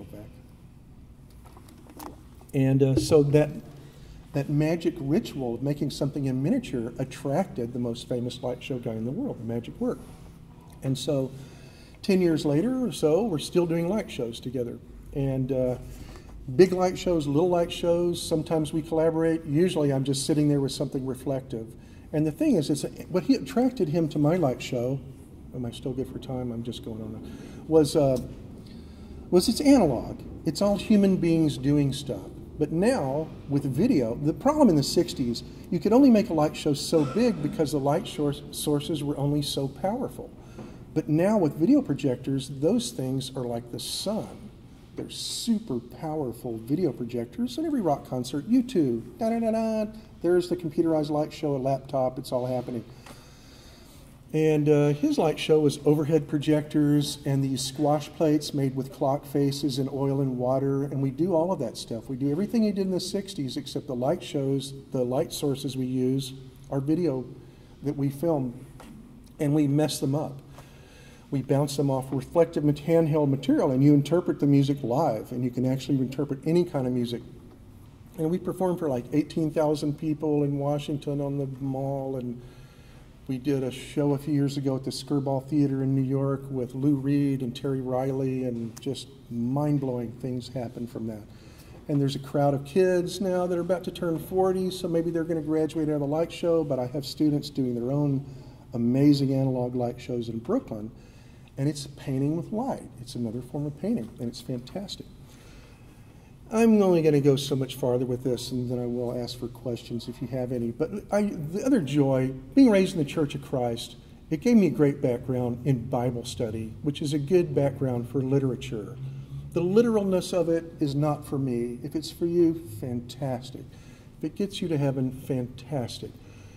back. And so that magic ritual of making something in miniature attracted the most famous light show guy in the world, the magic work. And so 10 years later or so, we're still doing light shows together. And big light shows, little light shows, sometimes we collaborate. Usually I'm just sitting there with something reflective. And the thing is, what he attracted him to my light show, am I still good for time? I'm just going on, was it's analog. It's all human beings doing stuff. But now, with video, the problem in the 60s, you could only make a light show so big because the light sources were only so powerful. But now with video projectors, those things are like the sun. They're super powerful video projectors. In every rock concert, U2, da-da-da-da, there's the computerized light show, a laptop, it's all happening. And his light show was overhead projectors and these squash plates made with clock faces and oil and water, and we do all of that stuff. We do everything he did in the 60s except the light shows, the light sources we use are video that we film, and we mess them up. We bounce them off reflective handheld material, and you interpret the music live, and you can actually interpret any kind of music. And we performed for like 18,000 people in Washington on the Mall, and we did a show a few years ago at the Skirball Theater in New York with Lou Reed and Terry Riley, and just mind-blowing things happened from that. And there's a crowd of kids now that are about to turn 40, so maybe they're going to graduate out of the light show, but I have students doing their own amazing analog light shows in Brooklyn, and it's painting with light. It's another form of painting, and it's fantastic. I'm only going to go so much farther with this, and then I will ask for questions if you have any. But the other joy, being raised in the Church of Christ, it gave me a great background in Bible study, which is a good background for literature. The literalness of it is not for me. If it's for you, fantastic. If it gets you to heaven, fantastic.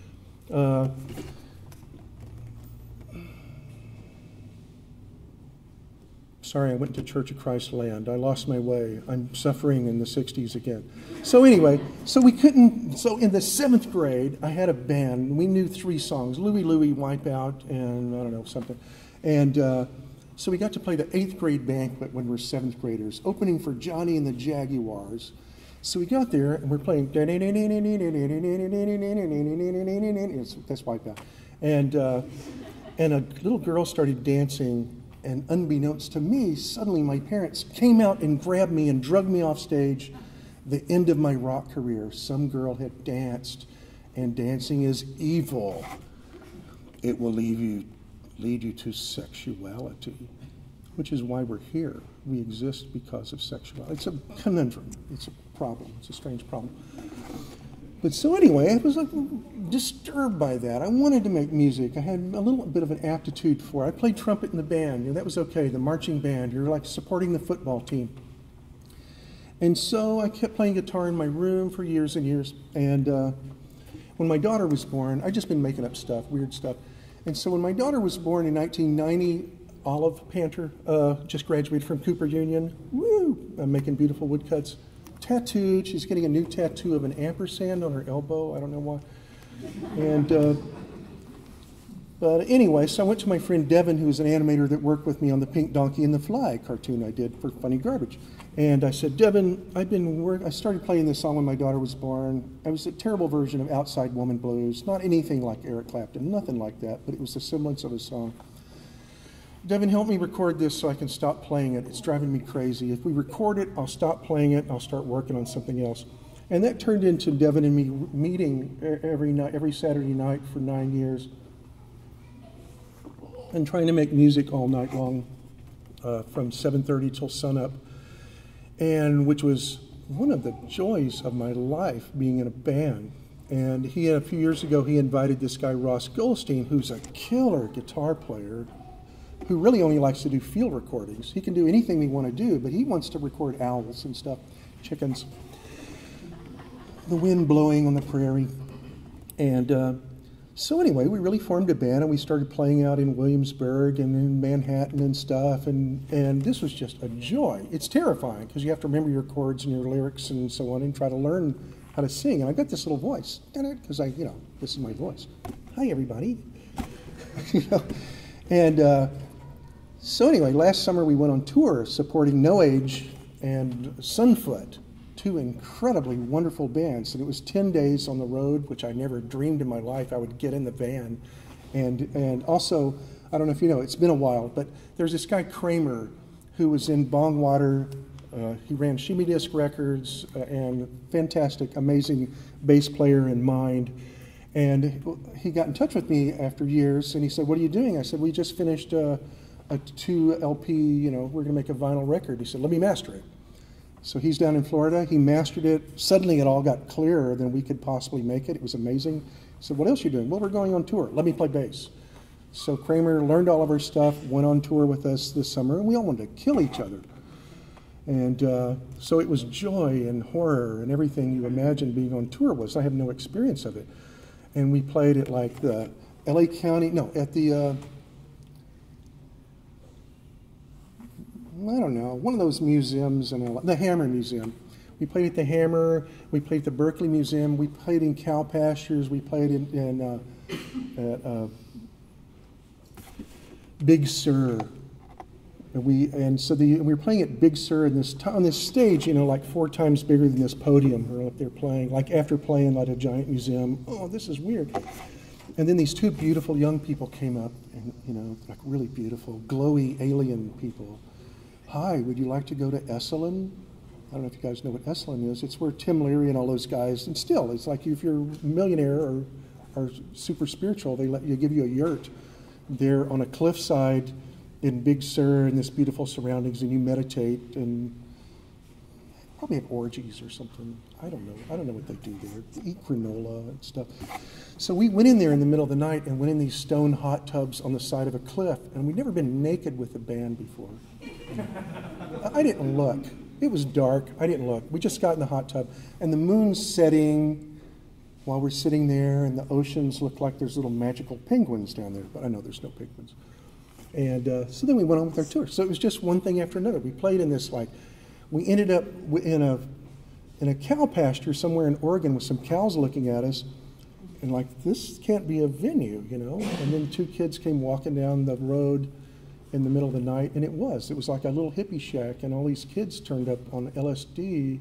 Sorry, I went to Church of Christ land. I lost my way. I'm suffering in the 60s again. So anyway, so in the 7th grade, I had a band. We knew 3 songs, Louie Louie, Wipeout, and I don't know, something. And so we got to play the 8th grade banquet when we're 7th graders, opening for Johnny and the Jaguars. So we got there, and we're playing, that's Wipeout. And a little girl started dancing, and unbeknownst to me, suddenly my parents came out and grabbed me and dragged me off stage. The end of my rock career. Some girl had danced, and dancing is evil. It will lead you to sexuality, which is why we're here. We exist because of sexuality. It's a conundrum. It's a problem. It's a strange problem. But so anyway, I was disturbed by that. I wanted to make music. I had a little bit of an aptitude for it. I played trumpet in the band. That was okay, the marching band. You're like supporting the football team. And so I kept playing guitar in my room for years and years. And when my daughter was born, I'd just been making up stuff, weird stuff. And so when my daughter was born in 1990, Olive Panter just graduated from Cooper Union. Woo! I'm making beautiful woodcuts. Tattooed. She's getting a new tattoo of an ampersand on her elbow. I don't know why. And but anyway, so I went to my friend Devin, who was an animator that worked with me on the Pink Donkey and the Fly cartoon I did for Funny Garbage. And I said, Devin, I started playing this song when my daughter was born. It was a terrible version of Outside Woman Blues. Not anything like Eric Clapton, nothing like that, but it was the semblance of a song. Devin, help me record this so I can stop playing it. It's driving me crazy. If we record it, I'll stop playing it, and I'll start working on something else. And that turned into Devin and me meeting every Saturday night for 9 years and trying to make music all night long from 7:30 till sunup, and which was one of the joys of my life, being in a band. And a few years ago, he invited this guy, Ross Goldstein, who's a killer guitar player, who really only likes to do field recordings. He can do anything we want to do, but he wants to record owls and stuff, chickens, the wind blowing on the prairie. And So anyway, we really formed a band, and we started playing out in Williamsburg and in Manhattan and stuff, and this was just a joy. It's terrifying because you have to remember your chords and your lyrics and so on and try to learn how to sing. And I got this little voice, because this is my voice. Hi, everybody. And so anyway, last summer we went on tour supporting No Age and Sunfoot, two incredibly wonderful bands. And it was 10 days on the road, which I never dreamed in my life I would get in the van. And also, I don't know if you know, it's been a while, but there's this guy Kramer who was in Bongwater. He ran Shimmy Disc Records, and fantastic, amazing bass player in mind. And he got in touch with me after years, and he said, "What are you doing?" I said, "We just finished a 2 LP, we're going to make a vinyl record." He said, "Let me master it." So he's down in Florida. He mastered it. Suddenly it all got clearer than we could possibly make it. It was amazing. He said, "What else are you doing?" "Well, we're going on tour. Let me play bass." So Kramer learned all of our stuff, went on tour with us this summer, and we all wanted to kill each other. And so it was joy and horror and everything you imagine being on tour was. I have no experience of it. And we played at like the LA County, at the, I don't know, one of those museums, the Hammer Museum. We played at the Hammer, we played at the Berkeley Museum, we played in cow pastures, we played at Big Sur. And we were playing at Big Sur on this stage, like 4 times bigger than this podium. We're up there playing, like after playing like a giant museum. Oh, this is weird. And then these 2 beautiful young people came up, and like really beautiful, glowy alien people. "Hi, would you like to go to Esalen?" I don't know if you guys know what Esalen is. It's where Tim Leary and all those guys, and still, it's like if you're a millionaire or super spiritual, they give you a yurt there on a cliffside in Big Sur in this beautiful surroundings, and you meditate and probably have orgies or something. I don't know what they do there. They eat granola and stuff. So we went in there in the middle of the night and went in these stone hot tubs on the side of a cliff, and we'd never been naked with a band before. I didn't look. It was dark. I didn't look. We just got in the hot tub, and the moon's setting while we're sitting there, and the oceans look like there's little magical penguins down there, but I know there's no penguins. And so then we went on with our tour. So it was just one thing after another. We played in this, we ended up in a cow pasture somewhere in Oregon with some cows looking at us, and this can't be a venue, And then 2 kids came walking down the road in the middle of the night, and it was like a little hippie shack, and all these kids turned up on LSD,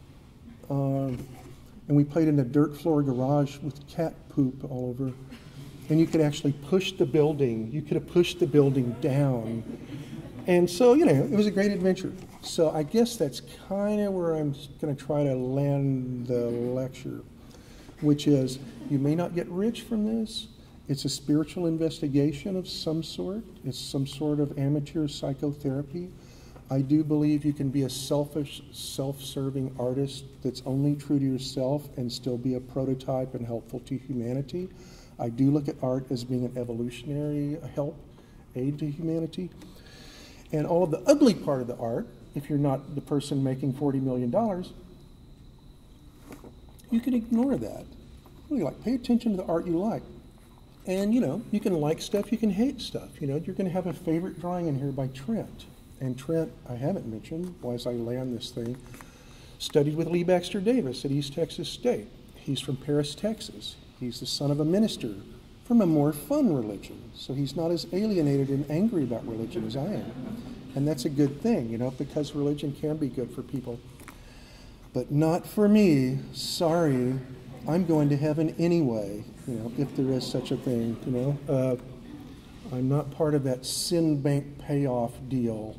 and we played in a dirt floor garage with cat poop all over. And you could actually push the building. You could have pushed the building down. And so, it was a great adventure. So I guess that's kind of where I'm going to try to land the lecture, which is you may not get rich from this. It's a spiritual investigation of some sort. It's some sort of amateur psychotherapy. I do believe you can be a selfish, self-serving artist that's only true to yourself and still be a prototype and helpful to humanity. I do look at art as being an evolutionary aid to humanity. And all of the ugly part of the art, if you're not the person making $40 million, you can ignore that. Really, pay attention to the art you like. And, you can like stuff, you can hate stuff. You're going to have a favorite drawing in here by Trent. And Trent, I haven't mentioned, as I land this thing, studied with Lee Baxter Davis at East Texas State. He's from Paris, Texas. He's the son of a minister from a more fun religion. So he's not as alienated and angry about religion as I am. And that's a good thing, because religion can be good for people. But not for me. Sorry. I'm going to heaven anyway, if there is such a thing, I'm not part of that sin bank payoff deal,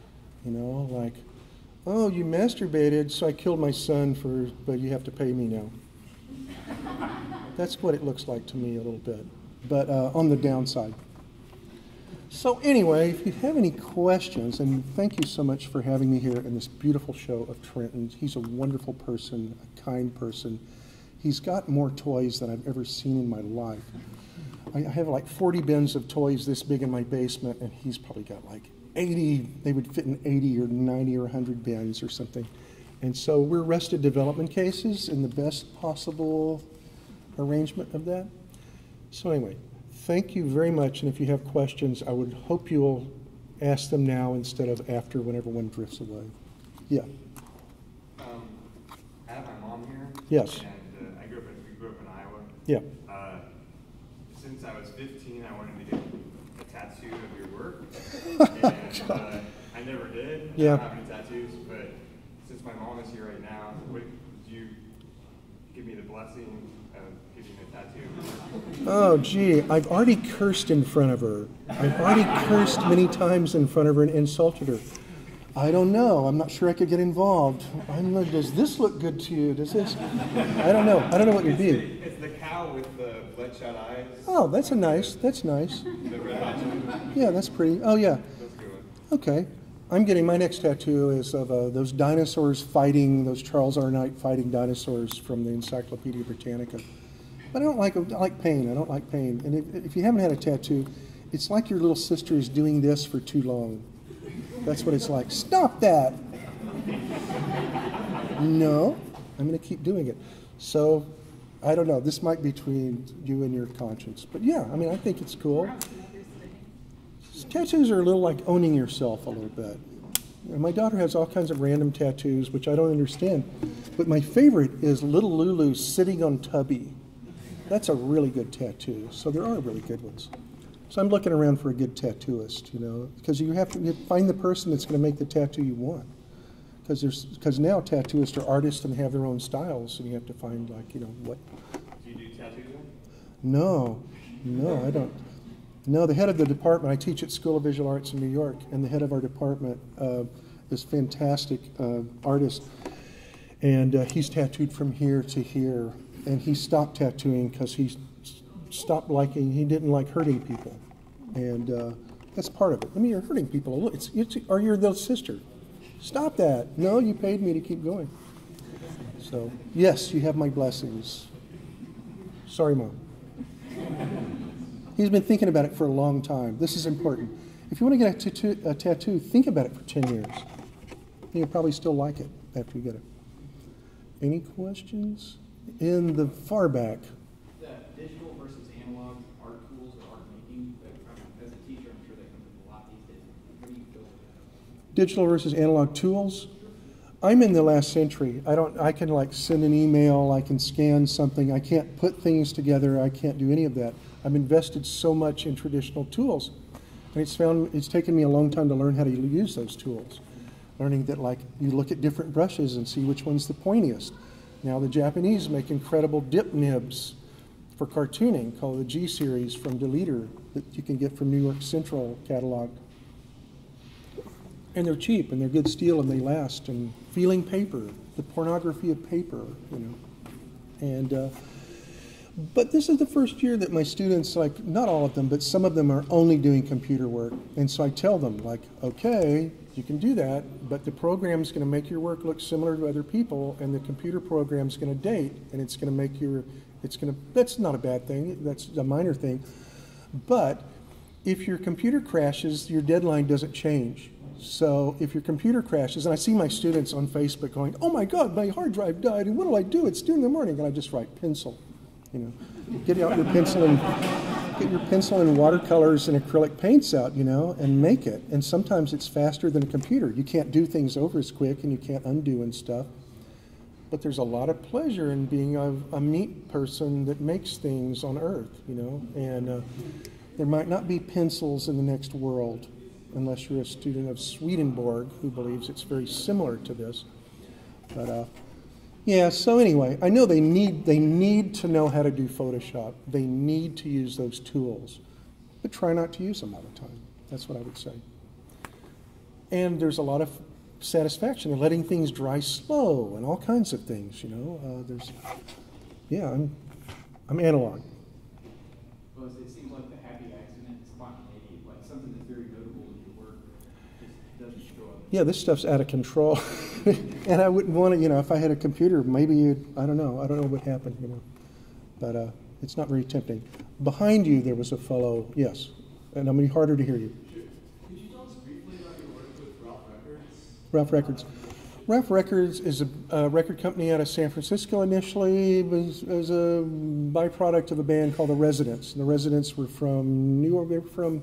oh, you masturbated, so I killed my son but you have to pay me now. That's what it looks like to me a little bit, but on the downside. So anyway, if you have any questions, and thank you so much for having me here in this beautiful show of Trenton. He's a wonderful person, a kind person. He's got more toys than I've ever seen in my life. I have 40 bins of toys this big in my basement, and he's probably got 80, they would fit in 80 or 90 or 100 bins or something. And so we're Arrested Development cases in the best possible arrangement of that. So anyway, thank you very much, and if you have questions, I would hope you'll ask them now instead of after when everyone drifts away. Yeah. I have my mom here. Yes. And we grew up in Iowa. Yeah. Since I was 15, I wanted to get a tattoo of your work. And I never did. Yeah. I don't have any tattoos, but since my mom is here right now, would you give me the blessing of getting a tattoo? Oh, gee, I've already cursed in front of her. I've already cursed many times in front of her and insulted her. I don't know. I'm not sure I could get involved. Does this look good to you? Does this? I don't know. I don't know what you're being. It's the cow with the bloodshot eyes. Oh, that's nice. That's nice. The red hot chili. Yeah, that's pretty. Oh, yeah. That's a good one. Okay. I'm getting my next tattoo is of those dinosaurs fighting, those Charles R. Knight fighting dinosaurs from the Encyclopedia Britannica. But I don't like them. I like pain. I don't like pain. And if you haven't had a tattoo, it's like your little sister is doing this for too long. That's what it's like. Stop that. No, I'm going to keep doing it. So, I don't know. This might be between you and your conscience. But yeah, I mean, I think it's cool. Tattoos are a little like owning yourself a little bit. And my daughter has all kinds of random tattoos, which I don't understand. But my favorite is Little Lulu sitting on Tubby. That's a really good tattoo. So there are really good ones. So I'm looking around for a good tattooist, you know, because you have to find the person that's going to make the tattoo you want. Because now tattooists are artists and have their own styles, and you have to find, like, you know, what. Do you do tattoos? No, I don't. No, the head of the department, I teach at School of Visual Arts in New York, and the head of our department is a fantastic artist. And he's tattooed from here to here, and he stopped tattooing because he didn't like hurting people. And that's part of it. I mean, you're hurting people a little. Or you're their sister. Stop that. No, you paid me to keep going. So, yes, you have my blessings. Sorry, Mom. He's been thinking about it for a long time. This is important. If you want to get a tattoo, think about it for 10 years. You'll probably still like it after you get it. Any questions? In the far back. The digital versus analog art tools or art making, as a teacher, I'm sure that comes up a lot these days. What do you feel about that? Digital versus analog tools? I'm in the last century. I can like send an email, I can scan something, I can't put things together, I can't do any of that. I've invested so much in traditional tools, and it's taken me a long time to learn how to use those tools. Learning that, like, you look at different brushes and see which one's the pointiest. Now the Japanese make incredible dip nibs for cartooning called the G series from Deleter that you can get from New York Central catalog. And they're cheap, and they're good steel, and they last. And feeling paper, the pornography of paper, you know. And but this is the first year that my students, like, not all of them, but some of them are only doing computer work. And so I tell them, like, okay, you can do that, but the program's going to make your work look similar to other people, and the computer program's going to date, and it's going to make that's not a bad thing, that's a minor thing. But if your computer crashes, your deadline doesn't change. So if your computer crashes, and I see my students on Facebook going, oh my God, my hard drive died, and what do I do? It's 2 in the morning, and I just write pencil. You know, get out your pencil and watercolors and acrylic paints out, you know, and make it. And sometimes it's faster than a computer. You can't do things over as quick, and you can't undo and stuff. But there's a lot of pleasure in being a neat person that makes things on Earth, you know. And there might not be pencils in the next world, unless you're a student of Swedenborg, who believes it's very similar to this. But yeah, so anyway, I know they need to know how to do Photoshop. They need to use those tools, but try not to use them all the time. That's what I would say. And there's a lot of satisfaction in letting things dry slow and all kinds of things, you know. I'm analog. Well, it seems like the happy accident, spontaneity, like something that's very notable in your work, just doesn't show up. Yeah, this stuff's out of control. And I wouldn't want to, you know, if I had a computer, maybe I don't know what happened, you know. But it's not very tempting. Behind you, there was a fellow, yes, and I'm going to be harder to hear you. Could you tell us briefly about your work with Ralph Records? Ralph Records. Rough Records is a record company out of San Francisco initially. It was a byproduct of a band called The Residents. And the Residents were from New York. They were from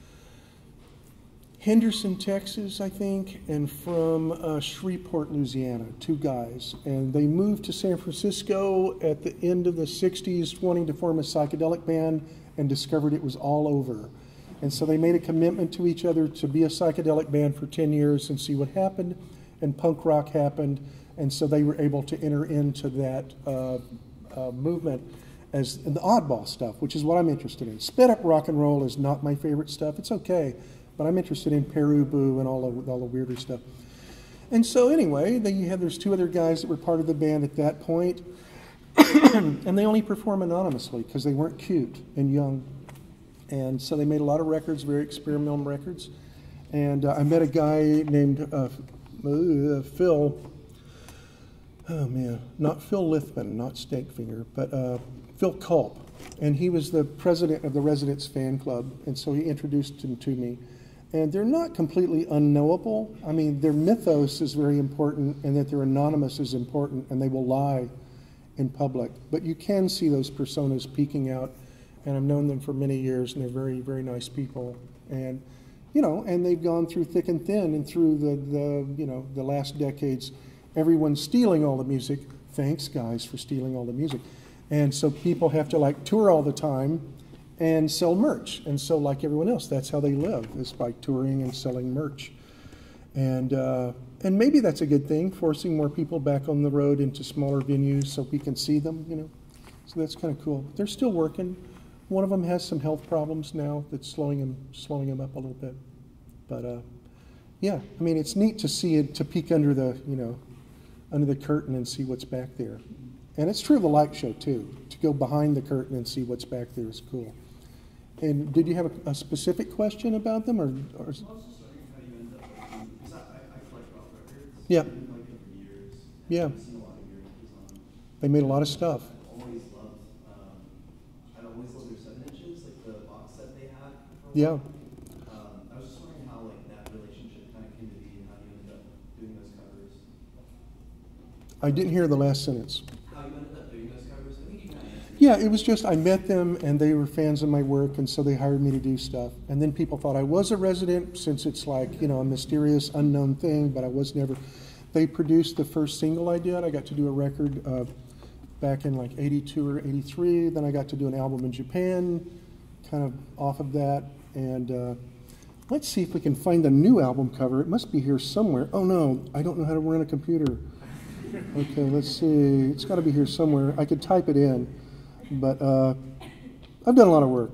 Henderson, Texas, I think, and from Shreveport, Louisiana, two guys. And they moved to San Francisco at the end of the 60s, wanting to form a psychedelic band, and discovered it was all over. And so they made a commitment to each other to be a psychedelic band for 10 years and see what happened. And punk rock happened, and so they were able to enter into that movement as the oddball stuff, which is what I'm interested in. Sped up rock and roll is not my favorite stuff. It's okay, but I'm interested in Peru Boo and all the weirder stuff. And so anyway, there's two other guys that were part of the band at that point, and they only perform anonymously because they weren't cute and young. And so they made a lot of records, very experimental records. And I met a guy named Phil, oh man, not Phil Lithman, not Snakefinger, but Phil Culp. And he was the president of the Residents fan club, and so he introduced him to me. And they're not completely unknowable. I mean, their mythos is very important, and that they're anonymous is important, and they will lie in public. But you can see those personas peeking out, and I've known them for many years, and they're very, very nice people. And you know, and they've gone through thick and thin, and through the last decades, everyone's stealing all the music. Thanks, guys, for stealing all the music. And so people have to like tour all the time and sell merch. And so like everyone else, that's how they live, is by touring and selling merch. And maybe that's a good thing, forcing more people back on the road into smaller venues so we can see them, you know. So that's kind of cool. They're still working. One of them has some health problems now that's slowing him up a little bit. But yeah, I mean, it's neat to see it, to peek under the curtain and see what's back there. And it's true of the light show too. To go behind the curtain and see what's back there is cool. And did you have a specific question about them, or? I was just wondering how you ended up working, because I collect rock records. Yeah. I've been like them for years. Yeah. I've seen a lot of your records on them. They made a lot of stuff. I'd always loved their 7 inches, like the box set they had. Yeah. I was just wondering how like that relationship kind of came to be and how you ended up doing those covers. I didn't hear the last sentence. How you ended up doing those covers? I think you kind of answered. Yeah, it was just I met them and they were fans of my work, and so they hired me to do stuff. And then people thought I was a resident, since it's like, you know, a mysterious unknown thing, but I was never. They produced the first single I did. I got to do a record back in like 82 or 83. Then I got to do an album in Japan, kind of off of that. And let's see if we can find the new album cover. It must be here somewhere. Oh no, I don't know how to run a computer. Okay, let's see. It's got to be here somewhere. I could type it in, but I've done a lot of work.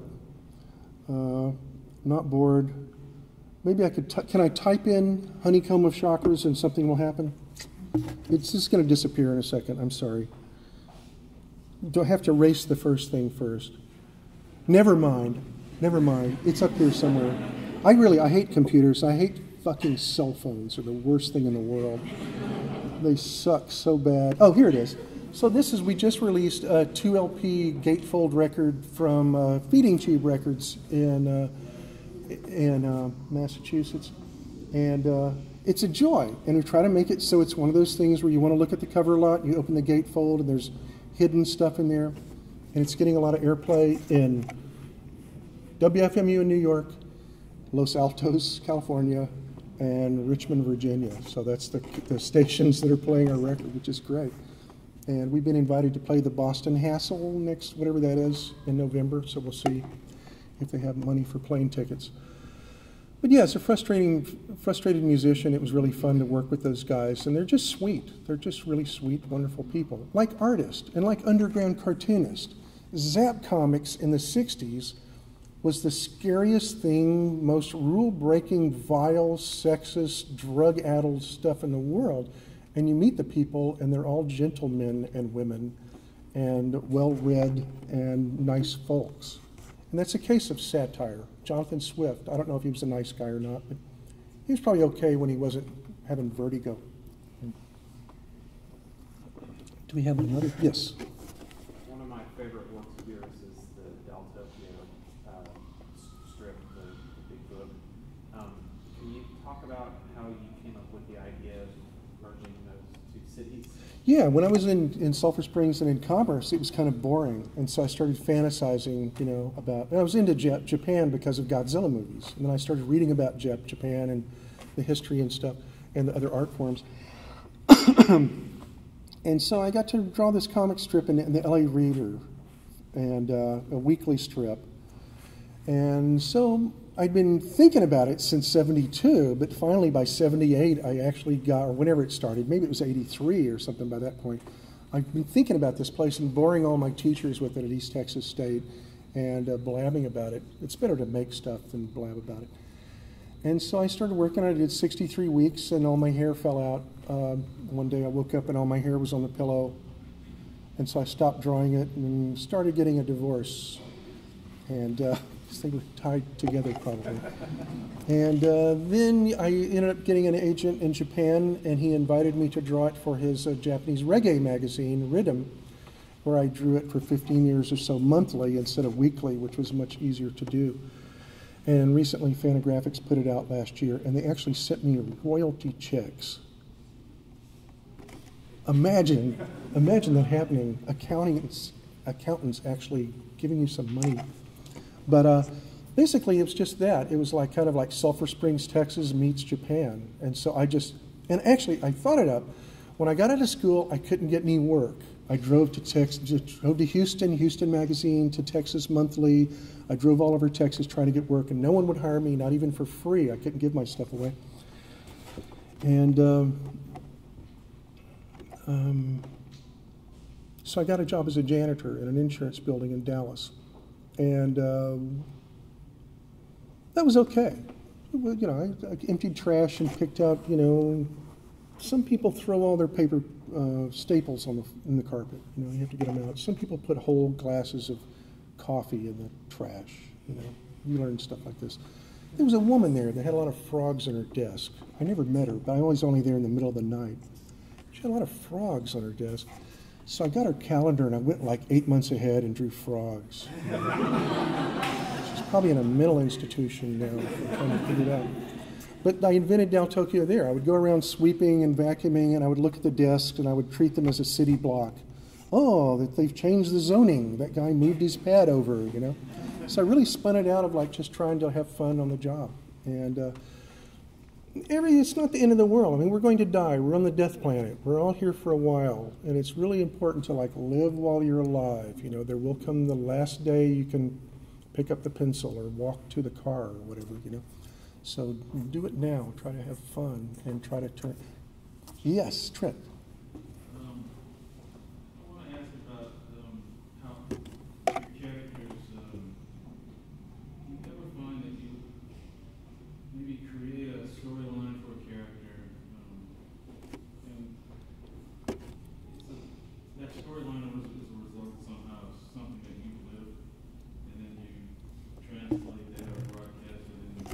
Not bored. Maybe I could, can I type in honeycomb of chakras and something will happen? It's just going to disappear in a second. I'm sorry. Do I have to erase the first thing first? Never mind. Never mind. It's up here somewhere. I hate computers. I hate fucking cell phones. They're the worst thing in the world. They suck so bad. Oh, here it is. So we just released a 2 LP gatefold record from Feeding Tube Records in Massachusetts. And it's a joy. And we try to make it so it's one of those things where you want to look at the cover a lot, you open the gatefold, and there's hidden stuff in there. And it's getting a lot of airplay in WFMU in New York, Los Altos, California, and Richmond, Virginia. So that's the stations that are playing our record, which is great. And we've been invited to play the Boston Hassle next, whatever that is, in November. So we'll see if they have money for plane tickets. But yeah, as a frustrated musician, it was really fun to work with those guys. And they're just sweet. They're just really sweet, wonderful people. Like artists and like underground cartoonists. Zap Comics in the 60s was the scariest thing, most rule-breaking, vile, sexist, drug-addled stuff in the world. And you meet the people, and they're all gentlemen and women, and well-read and nice folks. And that's a case of satire. Jonathan Swift, I don't know if he was a nice guy or not, but he was probably okay when he wasn't having vertigo. Do we have another? Yes. One of my favorite works of yours is the Daltopia strip, the big book. Can you talk about how you came up with the idea of merging those two cities? Yeah, when I was in Sulphur Springs and in Commerce, it was kind of boring, and so I started fantasizing, about. And I was into Japan because of Godzilla movies, and then I started reading about Japan and the history and stuff, and the other art forms. And so I got to draw this comic strip in the LA Reader, and a weekly strip. And so I'd been thinking about it since '72, but finally by '78 I actually got, or whenever it started, maybe it was '83 or something by that point, I've been thinking about this place and boring all my teachers with it at East Texas State and blabbing about it. It's better to make stuff than blab about it. And so I started working on it. I did 63 weeks and all my hair fell out. One day I woke up and all my hair was on the pillow. And so I stopped drawing it and started getting a divorce. And these things were tied together probably. And then I ended up getting an agent in Japan, and he invited me to draw it for his Japanese reggae magazine, Rhythm, where I drew it for 15 years or so monthly instead of weekly, which was much easier to do. And recently Fantagraphics put it out last year, and they actually sent me royalty checks. Imagine that happening. Accountants actually giving you some money. But basically, it was just that. It was kind of like Sulphur Springs, Texas meets Japan. And so I thought it up. When I got out of school, I couldn't get any work. I drove to Houston Magazine, to Texas Monthly. I drove all over Texas trying to get work, and no one would hire me, not even for free. I couldn't give my stuff away. And so I got a job as a janitor in an insurance building in Dallas. And that was okay. I emptied trash and picked out, some people throw all their paper staples in the carpet. You have to get them out. Some people put whole glasses of coffee in the trash. You learn stuff like this. There was a woman there that had a lot of frogs on her desk. I never met her, but I was only there in the middle of the night. She had a lot of frogs on her desk. So I got her calendar and I went 8 months ahead and drew frogs. She's probably in a mental institution now, trying to figure it out. But I invented Del Tokyo there. I would go around sweeping and vacuuming, and I would look at the desks and I would treat them as a city block. Oh, that they've changed the zoning. That guy moved his pad over, So I really spun it out of just trying to have fun on the job. And it's not the end of the world. I mean, we're going to die. We're on the death planet. We're all here for a while. And it's really important to live while you're alive. There will come the last day you can pick up the pencil or walk to the car or whatever, So do it now. Try to have fun and try to turn. Yes, Trent. I want to ask about how your characters, you ever find that you maybe create a storyline for a character, and that storyline is a result somehow of something that you lived, and then you translate that or broadcast it in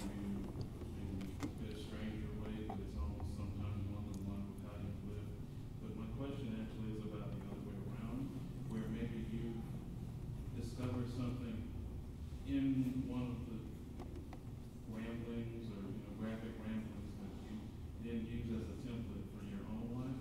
a bit stranger way, but it's almost sometimes one-to-one with how you live. But my question actually is about the other way around, where maybe you discover something in one of the ramblings or graphic ramblings that you then use as a template for your own life.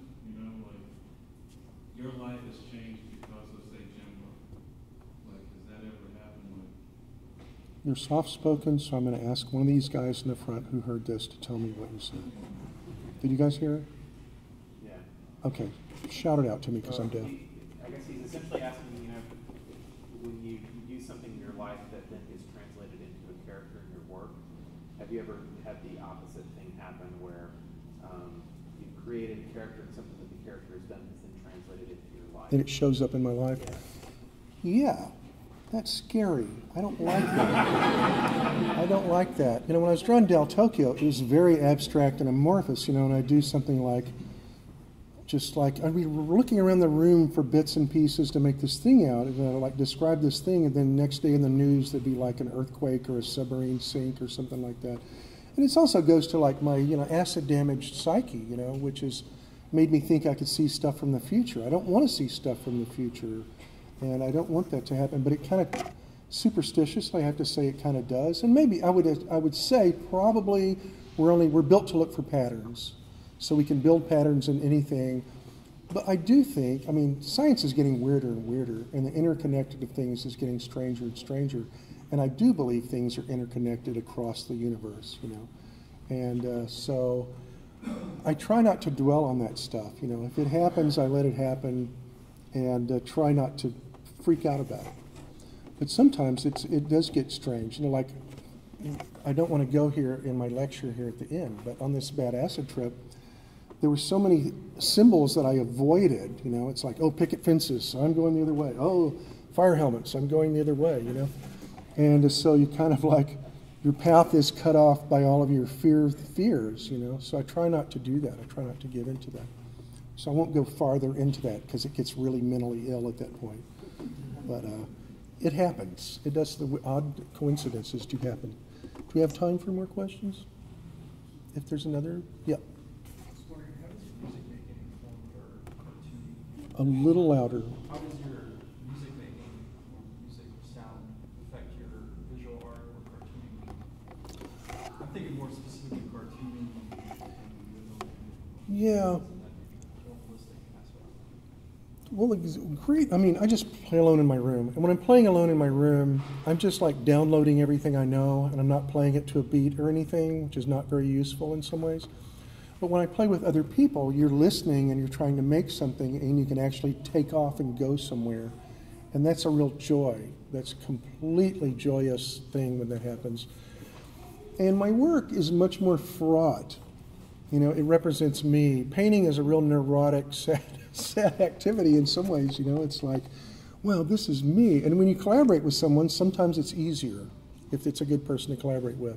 Your life has changed because of, say, Jimbo. Has that ever happened? You're soft-spoken, so I'm going to ask one of these guys in the front who heard this to tell me what you said. Did you guys hear it? Yeah. Okay. Shout it out to me because I'm deaf. I guess he's essentially asking, when you use something in your life that then is translated into a character in your work, have you ever had the opposite thing happen where you've created a character and something that the character has done has then translated into your life? And it shows up in my life? Yeah. That's scary. I don't like that. I don't like that. When I was drawing Del Tokyo, it was very abstract and amorphous, and I'd do something I'd be looking around the room for bits and pieces to make this thing out, and I'd describe this thing, and then next day in the news there'd be an earthquake or a submarine sink or something like that. And it also goes to my, acid-damaged psyche, which has made me think I could see stuff from the future. I don't want to see stuff from the future, and I don't want that to happen, but it kind of, superstitiously, I have to say it kind of does. And maybe I would say probably we're built to look for patterns. So we can build patterns in anything. But I do think, I mean, science is getting weirder and weirder, and the interconnected of things is getting stranger and stranger. And I do believe things are interconnected across the universe, you know. And so I try not to dwell on that stuff. You know, if it happens, I let it happen, and try not to freak out about it. But sometimes it does get strange. You know, like, I don't want to go here in my lecture here at the end, but on this bad acid trip, there were so many symbols that I avoided. You know, it's like, oh, picket fences, so I'm going the other way. Oh, fire helmets, I'm going the other way, you know. And so you kind of like, your path is cut off by all of your fears, you know. So I try not to do that. I try not to give into that. So I won't go farther into that because it gets really mentally ill at that point. But it happens. It does. The odd coincidences do happen. Do we have time for more questions? If there's another, yeah. A little louder. How does your music making or music sound affect your visual art or cartooning? I'm thinking more specifically cartooning and Yeah. Well, great. I mean, I just play alone in my room. And when I'm playing alone in my room, I'm just like downloading everything I know, and I'm not playing it to a beat or anything, which is not very useful in some ways. But when I play with other people, you're listening and you're trying to make something, and you can actually take off and go somewhere. And that's a real joy. That's a completely joyous thing when that happens. And my work is much more fraught. You know, it represents me. Painting is a real neurotic, sad activity in some ways. You know, it's like, well, this is me. And when you collaborate with someone, sometimes it's easier if it's a good person to collaborate with.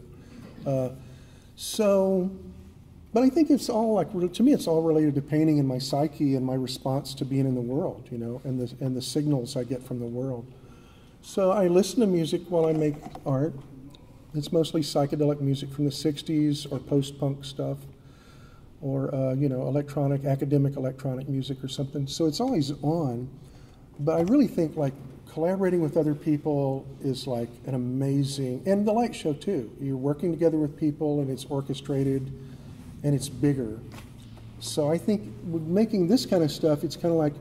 But I think it's all like, to me, it's all related to painting and my psyche and my response to being in the world, you know, and the signals I get from the world. So I listen to music while I make art. It's mostly psychedelic music from the 60s or post-punk stuff, or, you know, academic electronic music or something. So it's always on. But I really think, like, collaborating with other people is like an amazing, and the light show too. You're working together with people, and it's orchestrated, and it's bigger. So I think with making this kind of stuff, it's kind of like,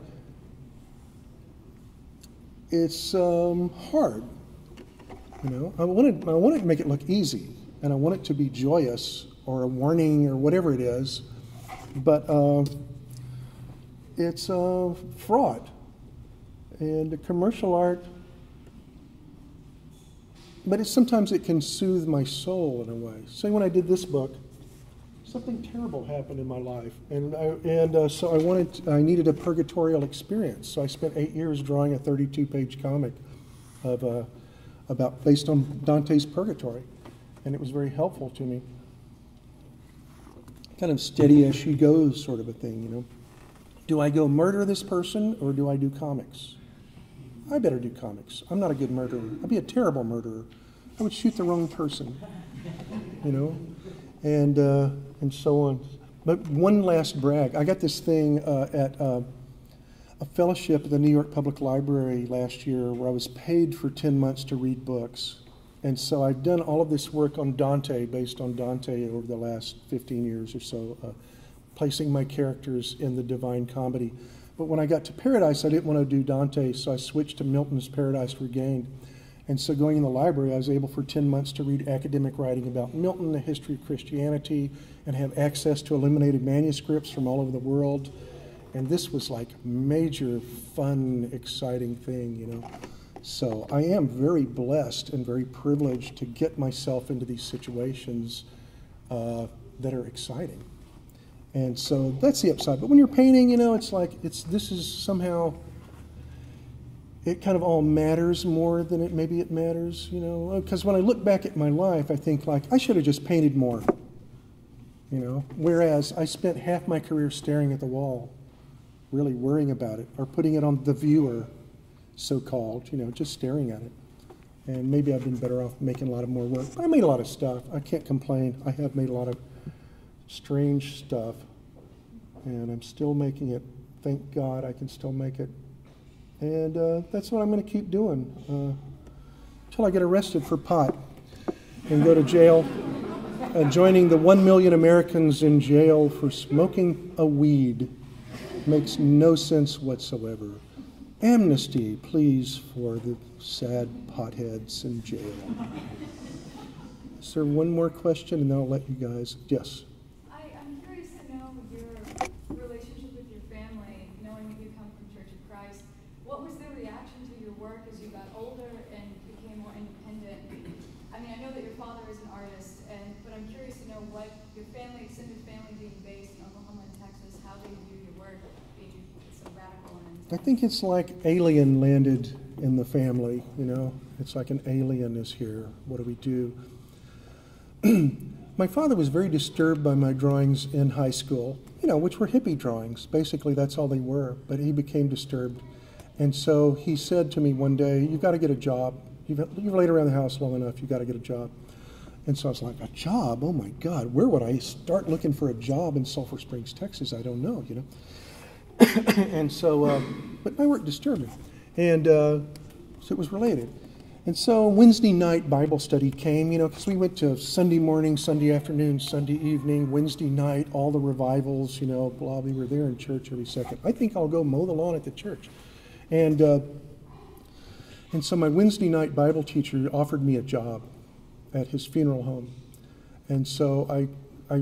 it's hard. You know, I want to make it look easy, and I want it to be joyous or a warning or whatever it is, but it's fraught. And the commercial art, but sometimes it can soothe my soul in a way. Say when I did this book, something terrible happened in my life, so I needed a purgatorial experience. So I spent 8 years drawing a 32-page comic based on Dante's Purgatory, and it was very helpful to me. Kind of steady as she goes sort of a thing, you know. Do I go murder this person or do I do comics? I better do comics. I'm not a good murderer. I'd be a terrible murderer. I would shoot the wrong person, you know, and so on. But one last brag. I got this thing at a fellowship at the New York Public Library last year where I was paid for 10 months to read books. And so I've done all of this work on Dante, based on Dante over the last 15 years or so, placing my characters in the Divine Comedy. But when I got to Paradise, I didn't want to do Dante, so I switched to Milton's Paradise Regained. And so going in the library, I was able for 10 months to read academic writing about Milton, the history of Christianity, and have access to illuminated manuscripts from all over the world. And this was like major, fun, exciting thing, you know. So I am very blessed and very privileged to get myself into these situations that are exciting. And so that's the upside. But when you're painting, you know, it's like, this is somehow, it kind of all matters more than it matters, you know. Because when I look back at my life, I think, like, I should have just painted more, you know. Whereas I spent half my career staring at the wall, really worrying about it, or putting it on the viewer, so-called, you know, just staring at it. And maybe I've been better off making a lot of more work. But I made a lot of stuff. I can't complain. I have made a lot of strange stuff, and I'm still making it. Thank God I can still make it. And that's what I'm going to keep doing until I get arrested for pot and go to jail joining the 1 million Americans in jail for smoking a weed makes no sense whatsoever. Amnesty, please, for the sad potheads in jail. Is there one more question, and then I'll let you guys. Yes. I'm curious to know your relationship with your family, knowing that you come from Church of Christ. What was their reaction to your work as you got older and became more independent? I mean, I know that your father is an artist, but I'm curious to know what your family, extended family being based in Oklahoma and Texas, how they view your work being so radical. I think it's like alien landed in the family, you know. It's like an alien is here. What do we do? My father was very disturbed by my drawings in high school, you know, which were hippie drawings. Basically, that's all they were. But he became disturbed. And so he said to me one day, you've got to get a job. You've laid around the house long enough. You've got to get a job. And so I was like, a job? Oh, my God. Where would I start looking for a job in Sulphur Springs, Texas? I don't know, you know. And so, but my work disturbed me. And so it was related. And so Wednesday night Bible study came, you know, because we went to Sunday morning, Sunday afternoon, Sunday evening, Wednesday night, all the revivals, you know, blah, we were there in church every second. I think I'll go mow the lawn at the church. And so my Wednesday night Bible teacher offered me a job at his funeral home. And so I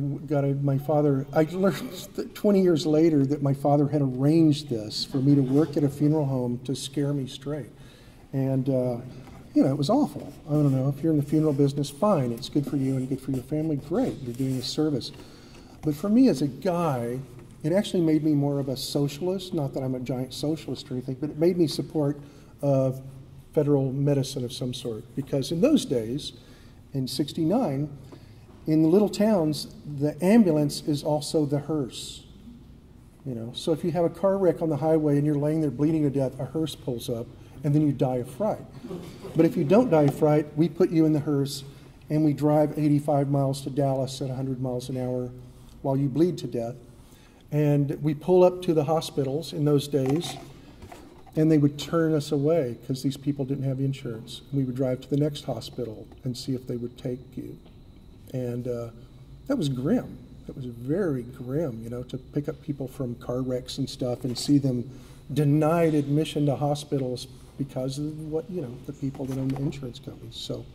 learned 20 years later that my father had arranged this for me to work at a funeral home to scare me straight. And, you know, it was awful. I don't know, if you're in the funeral business, fine. It's good for you and good for your family, great. You're doing a service. But for me as a guy, it actually made me more of a socialist. Not that I'm a giant socialist or anything, but it made me support federal medicine of some sort. Because in those days, in '69, in the little towns, the ambulance is also the hearse. You know, so if you have a car wreck on the highway and you're laying there bleeding to death, a hearse pulls up, and then you die of fright. But if you don't die of fright, we put you in the hearse, and we drive 85 miles to Dallas at 100 miles an hour while you bleed to death. And we pull up to the hospitals in those days, and they would turn us away because these people didn't have insurance. And we would drive to the next hospital and see if they would take you. And that was grim. It was very grim, you know, to pick up people from car wrecks and stuff and see them denied admission to hospitals because of what, you know, the people that own the insurance companies. So,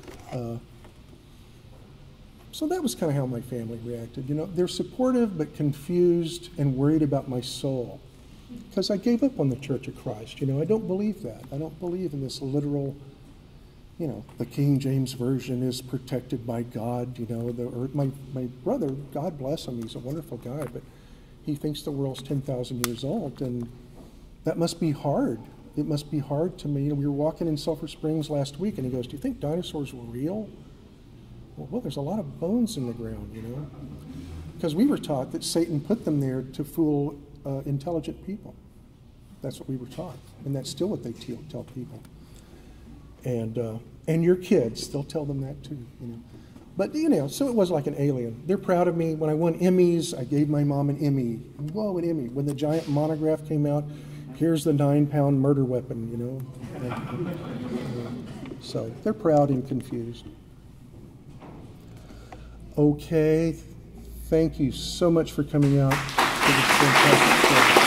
so that was kind of how my family reacted. You know, they're supportive but confused and worried about my soul because I gave up on the Church of Christ. You know, I don't believe that. I don't believe in this literal, you know, the King James Version is protected by God. You know, my brother, God bless him, he's a wonderful guy, but he thinks the world's 10,000 years old, and that must be hard. It must be hard to me. We were walking in Sulphur Springs last week, and he goes, do you think dinosaurs were real? Well, there's a lot of bones in the ground, you know. Because we were taught that Satan put them there to fool intelligent people. That's what we were taught. And that's still what they tell people. And your kids, they'll tell them that too, you know. But, you know, so it was like an alien. They're proud of me. When I won Emmys, I gave my mom an Emmy. Whoa, an Emmy. When the giant monograph came out, here's the 9-pound murder weapon, you know. So they're proud and confused. Okay, thank you so much for coming out to this fantastic show.